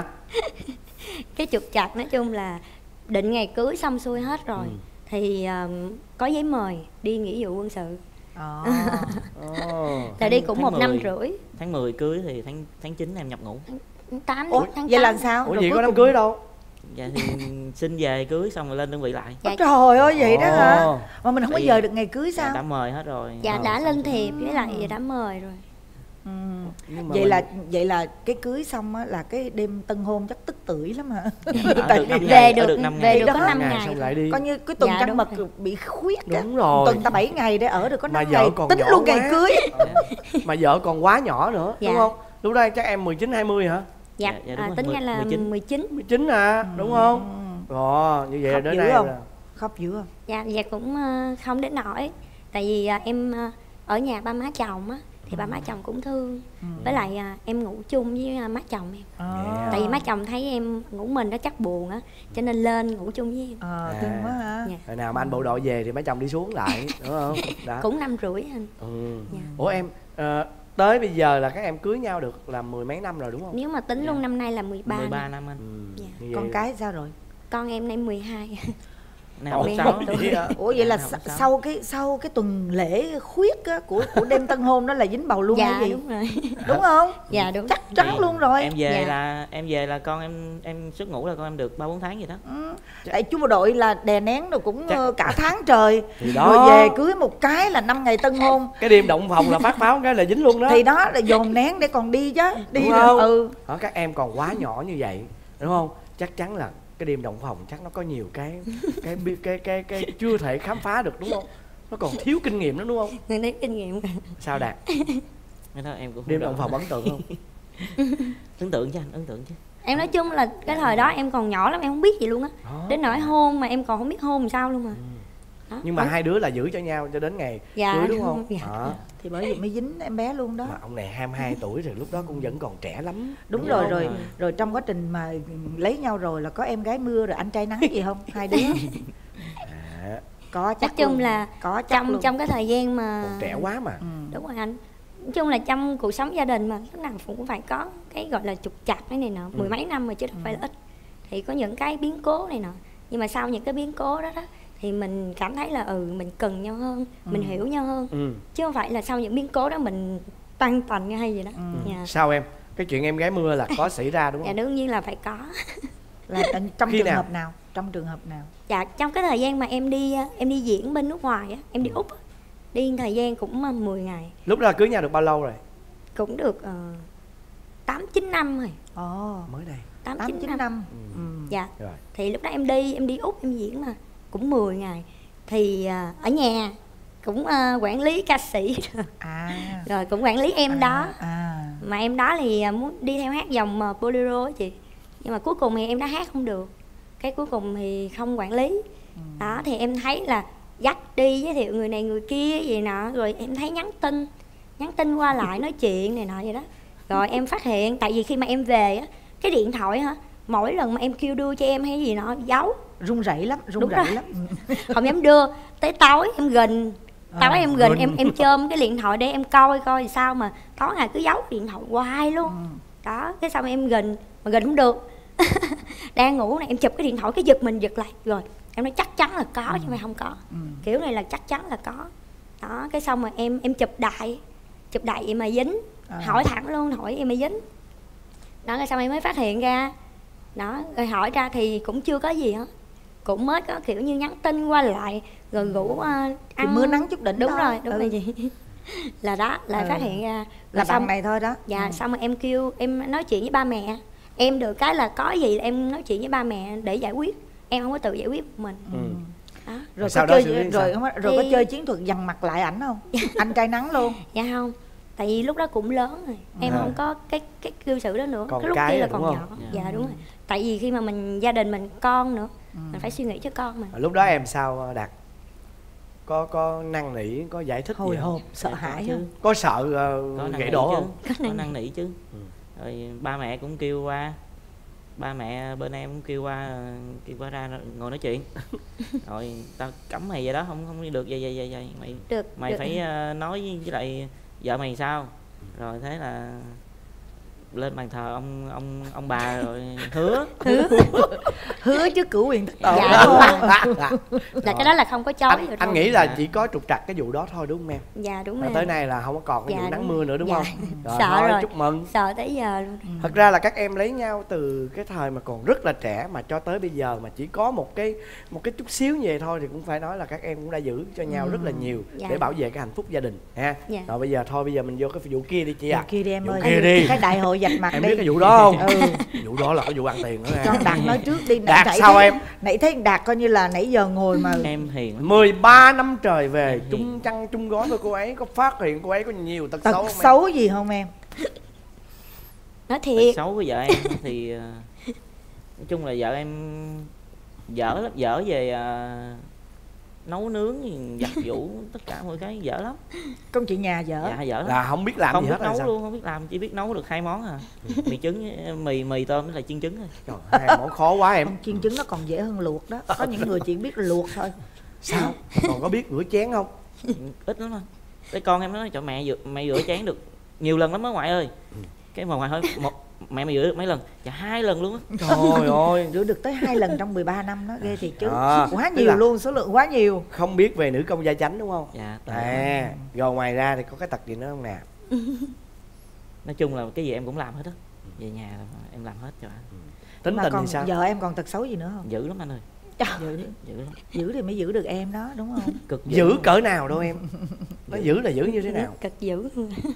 Cái trục trặc nói chung là định ngày cưới xong xuôi hết rồi thì có giấy mời đi nghĩa vụ quân sự. Tại đi cũng 1 năm rưỡi. Tháng 10 cưới thì tháng 9 em nhập ngũ. Tháng 8 tháng 8. Vậy là sao? Ủa vậy có đám cưới đâu? Dạ thì xin về cưới xong rồi lên đơn vị lại. Trời ơi vậy đó hả? Mà mình không có giờ được ngày cưới sao? Đã mời hết rồi. Dạ đã lên thiệp với lại đã mời rồi. Vậy là cái cưới xong á là cái đêm tân hôn chắc tức tưởi lắm hả? Về được có 5 ngày xong lại đi. Coi như cái tuần trăng mật bị khuyết á. Đúng rồi. Tuần ta 7 ngày để ở được có 5 mà ngày, tính luôn ngày cưới. Mà vợ còn quá nhỏ nữa đúng không? Lúc đó chắc em 19 20 hả? Dạ, tính ra là 19 đúng không? Rồi như vậy là đến nay là khóc dữ không? Dạ cũng không đến nỗi. Tại vì em ở nhà ba má chồng á, thì ba má chồng cũng thương. Với lại em ngủ chung với má chồng em. Tại vì má chồng thấy em ngủ mình nó chắc buồn á, cho nên lên ngủ chung với em. Thương quá hả? Hồi nào mà anh bộ đội về thì má chồng đi xuống lại đúng không? Đó. Cũng 5 rưỡi anh. Ủa em tới bây giờ là các em cưới nhau được là 10 mấy năm rồi đúng không? Nếu mà tính luôn năm nay là 13 năm anh. Con cái sao rồi? Con em nay 12. Ủa vậy là sau cái tuần lễ khuyết á, của đêm tân hôn đó là dính bầu luôn hay gì? Đúng rồi. Đúng không? Dạ đúng. Chắc chắn luôn rồi. Em về là con em xuất ngũ là con em được 3-4 tháng gì đó. Tại chú bộ đội là đè nén rồi cũng cả tháng trời. Thì đó. Rồi về cưới một cái là 5 ngày tân hôn. Cái đêm động phòng là phát pháo cái là dính luôn đó. Thì đó là dồn nén để còn đi chứ. Đi đúng không? Các em còn quá nhỏ như vậy đúng không? Chắc chắn là cái đêm động phòng chắc nó có nhiều cái chưa thể khám phá được đúng không? Nó còn thiếu kinh nghiệm đó đúng không? Người thiếu kinh nghiệm. Sao Đạt? Cái đó em cũng đêm động phòng ấn tượng không? Ấn tượng chứ anh, ấn tượng chứ. Em nói chung là cái thời đó em còn nhỏ lắm, em không biết gì luôn á. Đến nỗi hôn mà em còn không biết hôn làm sao luôn mà. Nhưng mà hai đứa là giữ cho nhau cho đến ngày cưới đúng không? Thì bởi vậy mới dính em bé luôn đó. Mà ông này 22 tuổi rồi, lúc đó cũng vẫn còn trẻ lắm. Đúng rồi. Rồi trong quá trình mà lấy nhau rồi là có em gái mưa rồi anh trai nắng gì không? Hai đứa. Có chắc. Nói chung là có trong cái thời gian mà còn trẻ quá mà. Đúng rồi anh. Nói chung là trong cuộc sống gia đình mà lúc nào cũng phải có cái gọi là trục trặc cái này nọ, 10 mấy năm rồi chứ đâu phải là ít. Thì có những cái biến cố này nọ. Nhưng mà sau những cái biến cố đó thì mình cảm thấy là mình cần nhau hơn, mình hiểu nhau hơn. Chứ không phải là sau những biến cố đó mình tăng tành hay gì đó. Sao em? Cái chuyện em gái mưa là có xảy ra đúng Dạ không? đương nhiên là phải có. Là trong Khi trường nào? hợp nào? Trong trường hợp nào? Dạ trong cái thời gian mà em đi diễn bên nước ngoài á, em đi Úc á, đi thời gian cũng 10 ngày. Lúc đó là cưới nhau được bao lâu rồi? Cũng được 8-9 năm rồi. Ồ, Mới đây. 8-9 năm. Dạ. Rồi. Thì lúc đó em đi Úc em diễn mà cũng 10 ngày. Thì ở nhà cũng quản lý ca sĩ rồi cũng quản lý em đó. Mà em đó thì muốn đi theo hát dòng bolero á chị, nhưng mà cuối cùng thì em đã hát không được, cái cuối cùng thì không quản lý. Đó thì em thấy là dắt đi giới thiệu người này người kia gì nọ, rồi em thấy nhắn tin qua lại nói chuyện này nọ vậy đó. Rồi em phát hiện, tại vì khi mà em về á, cái điện thoại hả, mỗi lần mà em kêu đưa cho em hay gì nọ giấu, run rẩy lắm. không dám đưa. Tới tối em gình em chôm cái điện thoại để em coi sao mà tối ngày cứ giấu điện thoại hoài luôn. Đó, cái xong em gình mà gình không được. Đang ngủ này em chụp cái điện thoại, cái giật mình giật lại, rồi em nói chắc chắn là có chứ mày không có. Kiểu này là chắc chắn là có. Đó, cái xong mà em chụp đại vậy mà dính. Hỏi thẳng luôn, hỏi em mà dính. Đó, cái xong em mới phát hiện ra. Đó, rồi hỏi ra thì cũng chưa có gì hết, cũng mới có kiểu như nhắn tin qua lại rồi rủ ăn. Thì mưa nắng chút đỉnh. Đúng rồi chị. Là đó, là phát hiện ra là bạn này thôi đó. Dạ, xong rồi em kêu em nói chuyện với ba mẹ. Em được cái là có gì là em nói chuyện với ba mẹ để giải quyết, em không có tự giải quyết một mình. Đó. Rồi có chơi có chơi chiến thuật dằn mặt lại ảnh không? Anh trai nắng luôn. Dạ không, tại vì lúc đó cũng lớn rồi, em không có cái cư xử đó nữa. Còn cái lúc cái kia là đúng còn không? nhỏ. Dạ đúng rồi. Tại vì khi mà mình gia đình mình con nữa, mình phải suy nghĩ cho con mình. Lúc đó em sao Đạt? Có năn nỉ, có giải thích hồi gì hộp, sợ hãi không? Có sợ gãy đổ không? Có năn nỉ chứ. Rồi ba mẹ cũng kêu qua, ba mẹ bên em cũng kêu qua ra ngồi nói chuyện. Rồi tao cấm mày vậy đó, không đi được vậy mày phải nói với lại vợ mày sao. Rồi thế là lên bàn thờ ông bà rồi hứa chứ cửu quyền tất tội. Là cái đó là không có chối. Anh nghĩ là chỉ có trục trặc cái vụ đó thôi đúng không em? Dạ đúng rồi. Tới nay là không có còn cái vụ nắng mưa nữa đúng không? Sợ thôi, rồi, chúc mừng. sợ tới giờ luôn. Thật ra là các em lấy nhau từ cái thời mà còn rất là trẻ mà cho tới bây giờ mà chỉ có một cái chút xíu như vậy thôi, thì cũng phải nói là các em cũng đã giữ cho nhau rất là nhiều để bảo vệ cái hạnh phúc gia đình ha. Rồi bây giờ mình vô cái vụ kia đi chị ạ. Kia đi em ơi. Kia đi. Cái đại hội vạch mặt em đi. Biết cái vụ đó không? Vụ đó là cái vụ ăn tiền nữa. Cho Đạt nói trước đi. Đạt sao em? Nãy thấy Đạt coi như là nãy giờ ngồi mà em hiền lắm. 13 năm trời về chung chăn chung gói với cô ấy, có phát hiện cô ấy có nhiều tật xấu không? Tật xấu gì không em? Nói thiệt. Tật xấu với vợ em thì nói chung là vợ em dở về nấu nướng, giặt giũ tất cả mọi cái dở lắm. Công chuyện nhà dở. Dạ dở lắm. Là không biết làm không gì biết hết nấu sao? luôn, không biết làm, chỉ biết nấu được 2 món à. Mì trứng, mì tôm với lại chiên trứng thôi. Trời, 2 món khó quá em. Không, chiên trứng nó còn dễ hơn luộc đó. Có những người chỉ biết luộc thôi. Sao? Còn có biết rửa chén không? Ít lắm thôi. Cái con em nói cho mẹ rửa chén được nhiều lần lắm đó ngoại ơi. Cái mà ngoại hỏi mẹ mày rửa được mấy lần? Dạ 2 lần luôn á. Trời ơi, rửa được tới 2 lần trong 13 năm đó, ghê thiệt chứ. Quá nhiều luôn, số lượng quá nhiều. Không biết về nữ công gia chánh đúng không? Dạ. Rồi ngoài ra thì có cái tật gì nữa không nè? Nói chung là cái gì em cũng làm hết á. Về nhà là em làm hết cho anh. Tính tình thì sao? Vợ em còn tật xấu gì nữa không? Dữ lắm anh ơi. Dữ lắm. Dữ thì mới giữ được em đó, đúng không? Cực dữ cỡ nào đâu em? Nó dữ là dữ như thế nào? Cực dữ.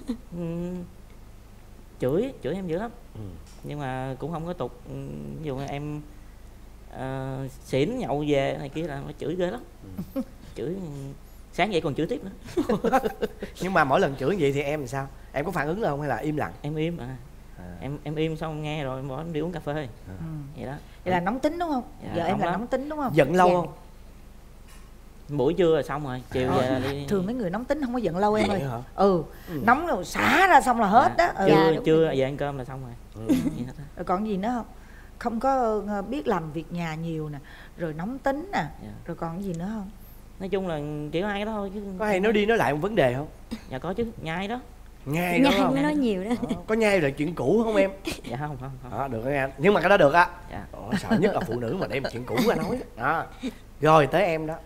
Chửi em dữ lắm. Nhưng mà cũng không có tục. Ví dụ em xỉn nhậu về này kia là nó chửi ghê lắm. Chửi sáng vậy còn chửi tiếp nữa. Nhưng mà mỗi lần chửi vậy thì em làm sao? Em có phản ứng không hay là im lặng? Em im em im xong nghe rồi bỏ em đi uống cà phê. Vậy đó. Vậy là nóng tính đúng không? Giờ em là nóng tính đúng không? Giận lâu không? Buổi trưa là xong rồi, chiều về là đi. Thường mấy người nóng tính không có giận lâu em ơi. Nóng rồi xả ra xong là hết đó. Trưa về ăn cơm là xong rồi. Rồi còn gì nữa không? Không có biết làm việc nhà nhiều nè, rồi nóng tính nè, rồi còn gì nữa không? Nói chung là chỉ có hai cái đó thôi chứ. Có hay nói đi nói lại một vấn đề không? Dạ có chứ, nhai đó. Nhai đó không? Mới nói nhiều đó. Có nhai là chuyện cũ không em? Dạ không. Được nghe. Nhưng mà cái đó được á. Dạ. Sợ nhất là phụ nữ mà đem chuyện cũ ra nói đó. Rồi tới em đó.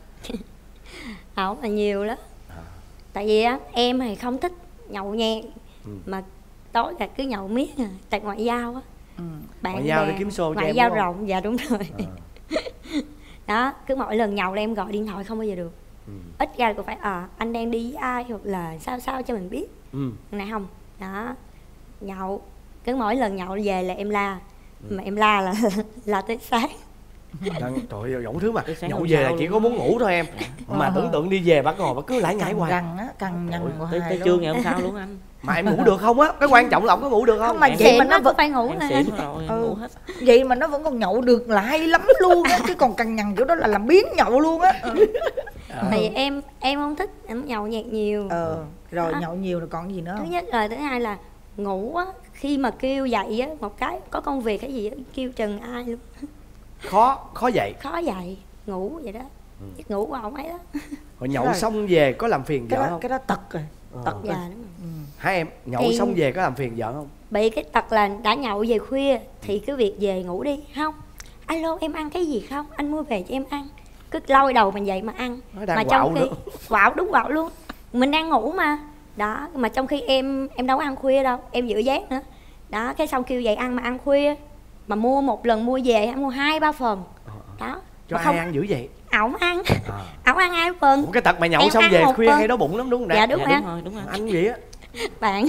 Không là nhiều lắm. Tại vì á em thì không thích nhậu nhẹt, mà tối là cứ nhậu miết à, tại ngoại giao á. Bạn Ngoại giao bè, để kiếm show cho ngoại em, giao đúng không? rộng, dạ đúng rồi. Đó, cứ mỗi lần nhậu là em gọi điện thoại không bao giờ được. Ít ra là cũng phải anh đang đi với ai hoặc là sao cho mình biết. Này không. Đó. Nhậu, cứ mỗi lần nhậu về là em la. Mà em la là tới sáng. Trời ơi, dũng thứ mà sáng nhậu hôm về là sau chỉ luôn. có muốn ngủ thôi em. Mà tưởng tượng đi về bác ngồi bác cứ lải nhải hoài. Răng á, căng nhăn của tới hai trưa luôn. ngày hôm sau luôn anh. Mà em ngủ được không á? Cái quan trọng là ông có ngủ được không? Không mà Em vậy mà Xịn nó nó vẫn phải ngủ Em nè. xỉn rồi, em ngủ hết. vậy mà nó vẫn còn nhậu được là hay lắm luôn á, chứ còn cằn nhằn kiểu đó là làm biến nhậu luôn á. Thì em không thích em nhậu nhạt nhiều. Rồi Đó. nhậu nhiều rồi còn gì nữa Thứ không? nhất là thứ hai là ngủ á, khi mà kêu dậy á, một cái có công việc cái gì á, kêu chừng ai luôn. Khó dậy. Khó dậy, ngủ vậy đó. Giấc ngủ của ông ấy đó. Rồi nhậu Rồi. xong về có làm phiền Cái vợ đó, không? cái đó tật rồi. Tật rồi. Dạ đúng rồi. Hai em nhậu Thì- xong về có làm phiền vợ không? Bị cái tật là đã nhậu về khuya thì cứ việc về ngủ đi. Không, alo em ăn cái gì không, anh mua về cho em ăn. Cứ lôi đầu mình dậy mà ăn. Nói đang Mà quạo trong khi nữa. quạo, đúng quạo luôn. Mình đang ngủ mà. Đó, mà trong khi em đâu có ăn khuya đâu, em giữ dáng nữa. Đó, cái xong kêu dậy ăn mà ăn khuya. Mà mua một lần mua về em mua 2-3 phần. Đó. Cho Mà ai không, ăn dữ vậy? ổng ăn. Ổng ăn 2 phần. Ủa cái tật mà nhậu Em xong ăn về một khuya phần. hay đói bụng lắm đúng không Đạt? Dạ đúng Dạ, rồi. đúng rồi, đúng rồi. Anh vậy á. Bạn.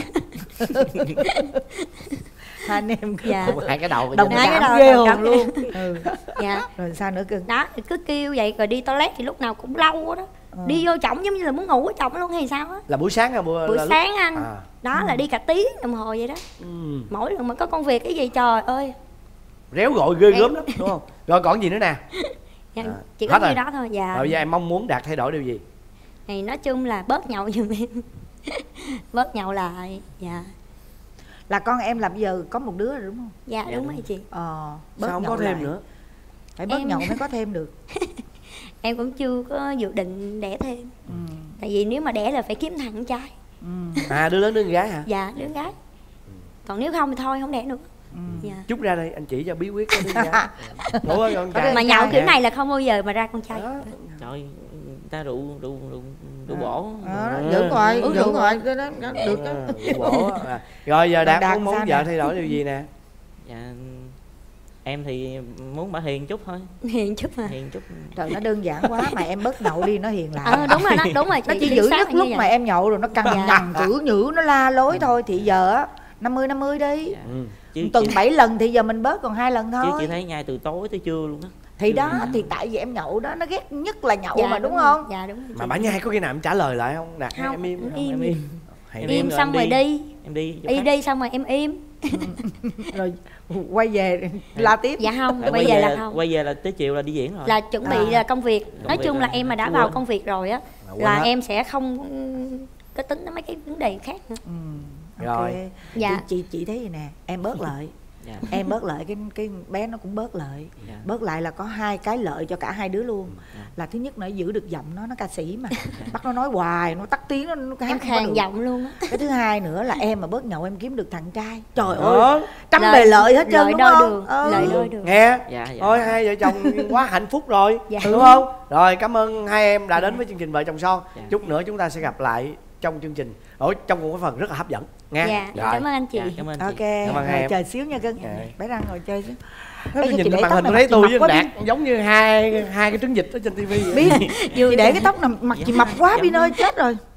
Hai anh em Dạ. Hai cái đầu đồng Hai cái cảm đầu ghê đồng hồn cảm. luôn. Dạ. Rồi sao nữa cưng? Đó, cứ kêu vậy rồi đi toilet thì lúc nào cũng lâu quá đó. Đi vô chổng giống như là muốn ngủ ở chổng luôn hay sao á. Là buổi sáng hay Buổi là lúc- sáng anh. À. Đó là đi cả tiếng đồng hồ vậy đó. Mỗi lần mà có công việc cái gì trời ơi. Réo gọi ghê gớm lắm đúng không? Rồi còn gì nữa nè? Dạ, À, chỉ hết có như rồi. đó thôi. Dạ. Rồi bây giờ em mong muốn Đạt thay đổi điều gì? Thì nói chung là bớt nhậu giùm em. Bớt nhậu lại. Dạ. Là con em là bây giờ có một đứa rồi đúng không? Dạ đúng rồi chị. Bớt Sao không nhậu có thêm lại. nữa? Phải bớt Em- nhậu mới có thêm được. Em cũng chưa có dự định đẻ thêm. Tại vì nếu mà đẻ là phải kiếm thằng con trai. À đứa lớn đứa gái hả? Dạ đứa gái. Còn nếu không thì thôi không đẻ nữa. Dạ. Chút ra đây anh chỉ cho bí quyết của đứa gái. Ủa con trai. Mà nhậu kiểu này là không bao giờ mà ra con trai. Trời, người ta rượu bổ. Dưỡng rồi, Uống dưỡng rượu. rồi, cái đó được đó. Bổ. Rồi giờ Đạt Đạt muốn sao vợ nè? thay đổi điều gì nè? Dạ, em thì muốn bà hiền chút thôi. Hiền chút mà. Hiền chút. Trời nó đơn giản quá mà em bớt nhậu đi nó hiền lại. Đúng rồi đó, đúng rồi chị. Nó chỉ chính giữ xác nhất là như lúc vậy. mà em nhậu rồi nó căng nhằn chữ nhữ nó la lối thôi thì giờ á 50-50 đi. Dạ. Chứ Tuần chị- 7 lần thì giờ mình bớt còn 2 lần chứ thôi. chị thấy ngay từ tối tới trưa luôn đó. Thì đó thì tại vì em nhậu đó nó ghét nhất là nhậu Dạ, mà đúng rồi. không? Dạ đúng rồi. Mà chị. bả nhai có khi nào em trả lời lại không? Đạt hay Không, em im? em im. Em im. Hay Em Im rồi xong em rồi đi. Em đi. Đi xong rồi em im. Rồi quay về la tiếp. Dạ không, Tại bây giờ là không. Quay về là tới chiều là đi diễn rồi. Là chuẩn bị là công việc. Nói việc chung là là em mà đã quên. vào công việc rồi á quên là hết. em sẽ không có tính đến mấy cái vấn đề khác nữa. Ok. Rồi. Dạ. Chị thấy gì nè, em bớt lợi. Dạ. Em bớt lợi cái bé nó cũng bớt lợi. Dạ. Bớt lại là có 2 cái lợi cho cả hai đứa luôn. Dạ. Là thứ nhất nó giữ được giọng nó ca sĩ mà. Bắt nó nói hoài, nó tắt tiếng nó hát Em không có khàn được. giọng luôn á. Cái thứ hai nữa là em mà bớt nhậu em kiếm được thằng trai. Trời Đó. ơi, trăm bề lợi hết trơn Lợi đúng đôi không? đường. Lợi đôi đường. Nghe. Dạ, dạ. Thôi hai vợ chồng quá hạnh phúc rồi. Dạ. Đúng không? Rồi cảm ơn hai em đã đến với chương trình Vợ Chồng Son. Dạ. Chút nữa chúng ta sẽ gặp lại trong chương trình. Trong một cái phần rất là hấp dẫn nghe. Dạ, Rồi. cảm ơn anh chị. Dạ, cảm ơn chị. Ok, Cảm ơn rồi em. chờ xíu nha cưng. Dạ. Bé đang ngồi chơi xíu. Tôi Ê, chị nhìn để màn tóc hình này tôi thấy mặt tôi chị với mập Đạt quá giống như hai cái trứng vịt ở trên tivi. Biết chị để cái tóc này mặt chị mập quá Bin ơi chết rồi.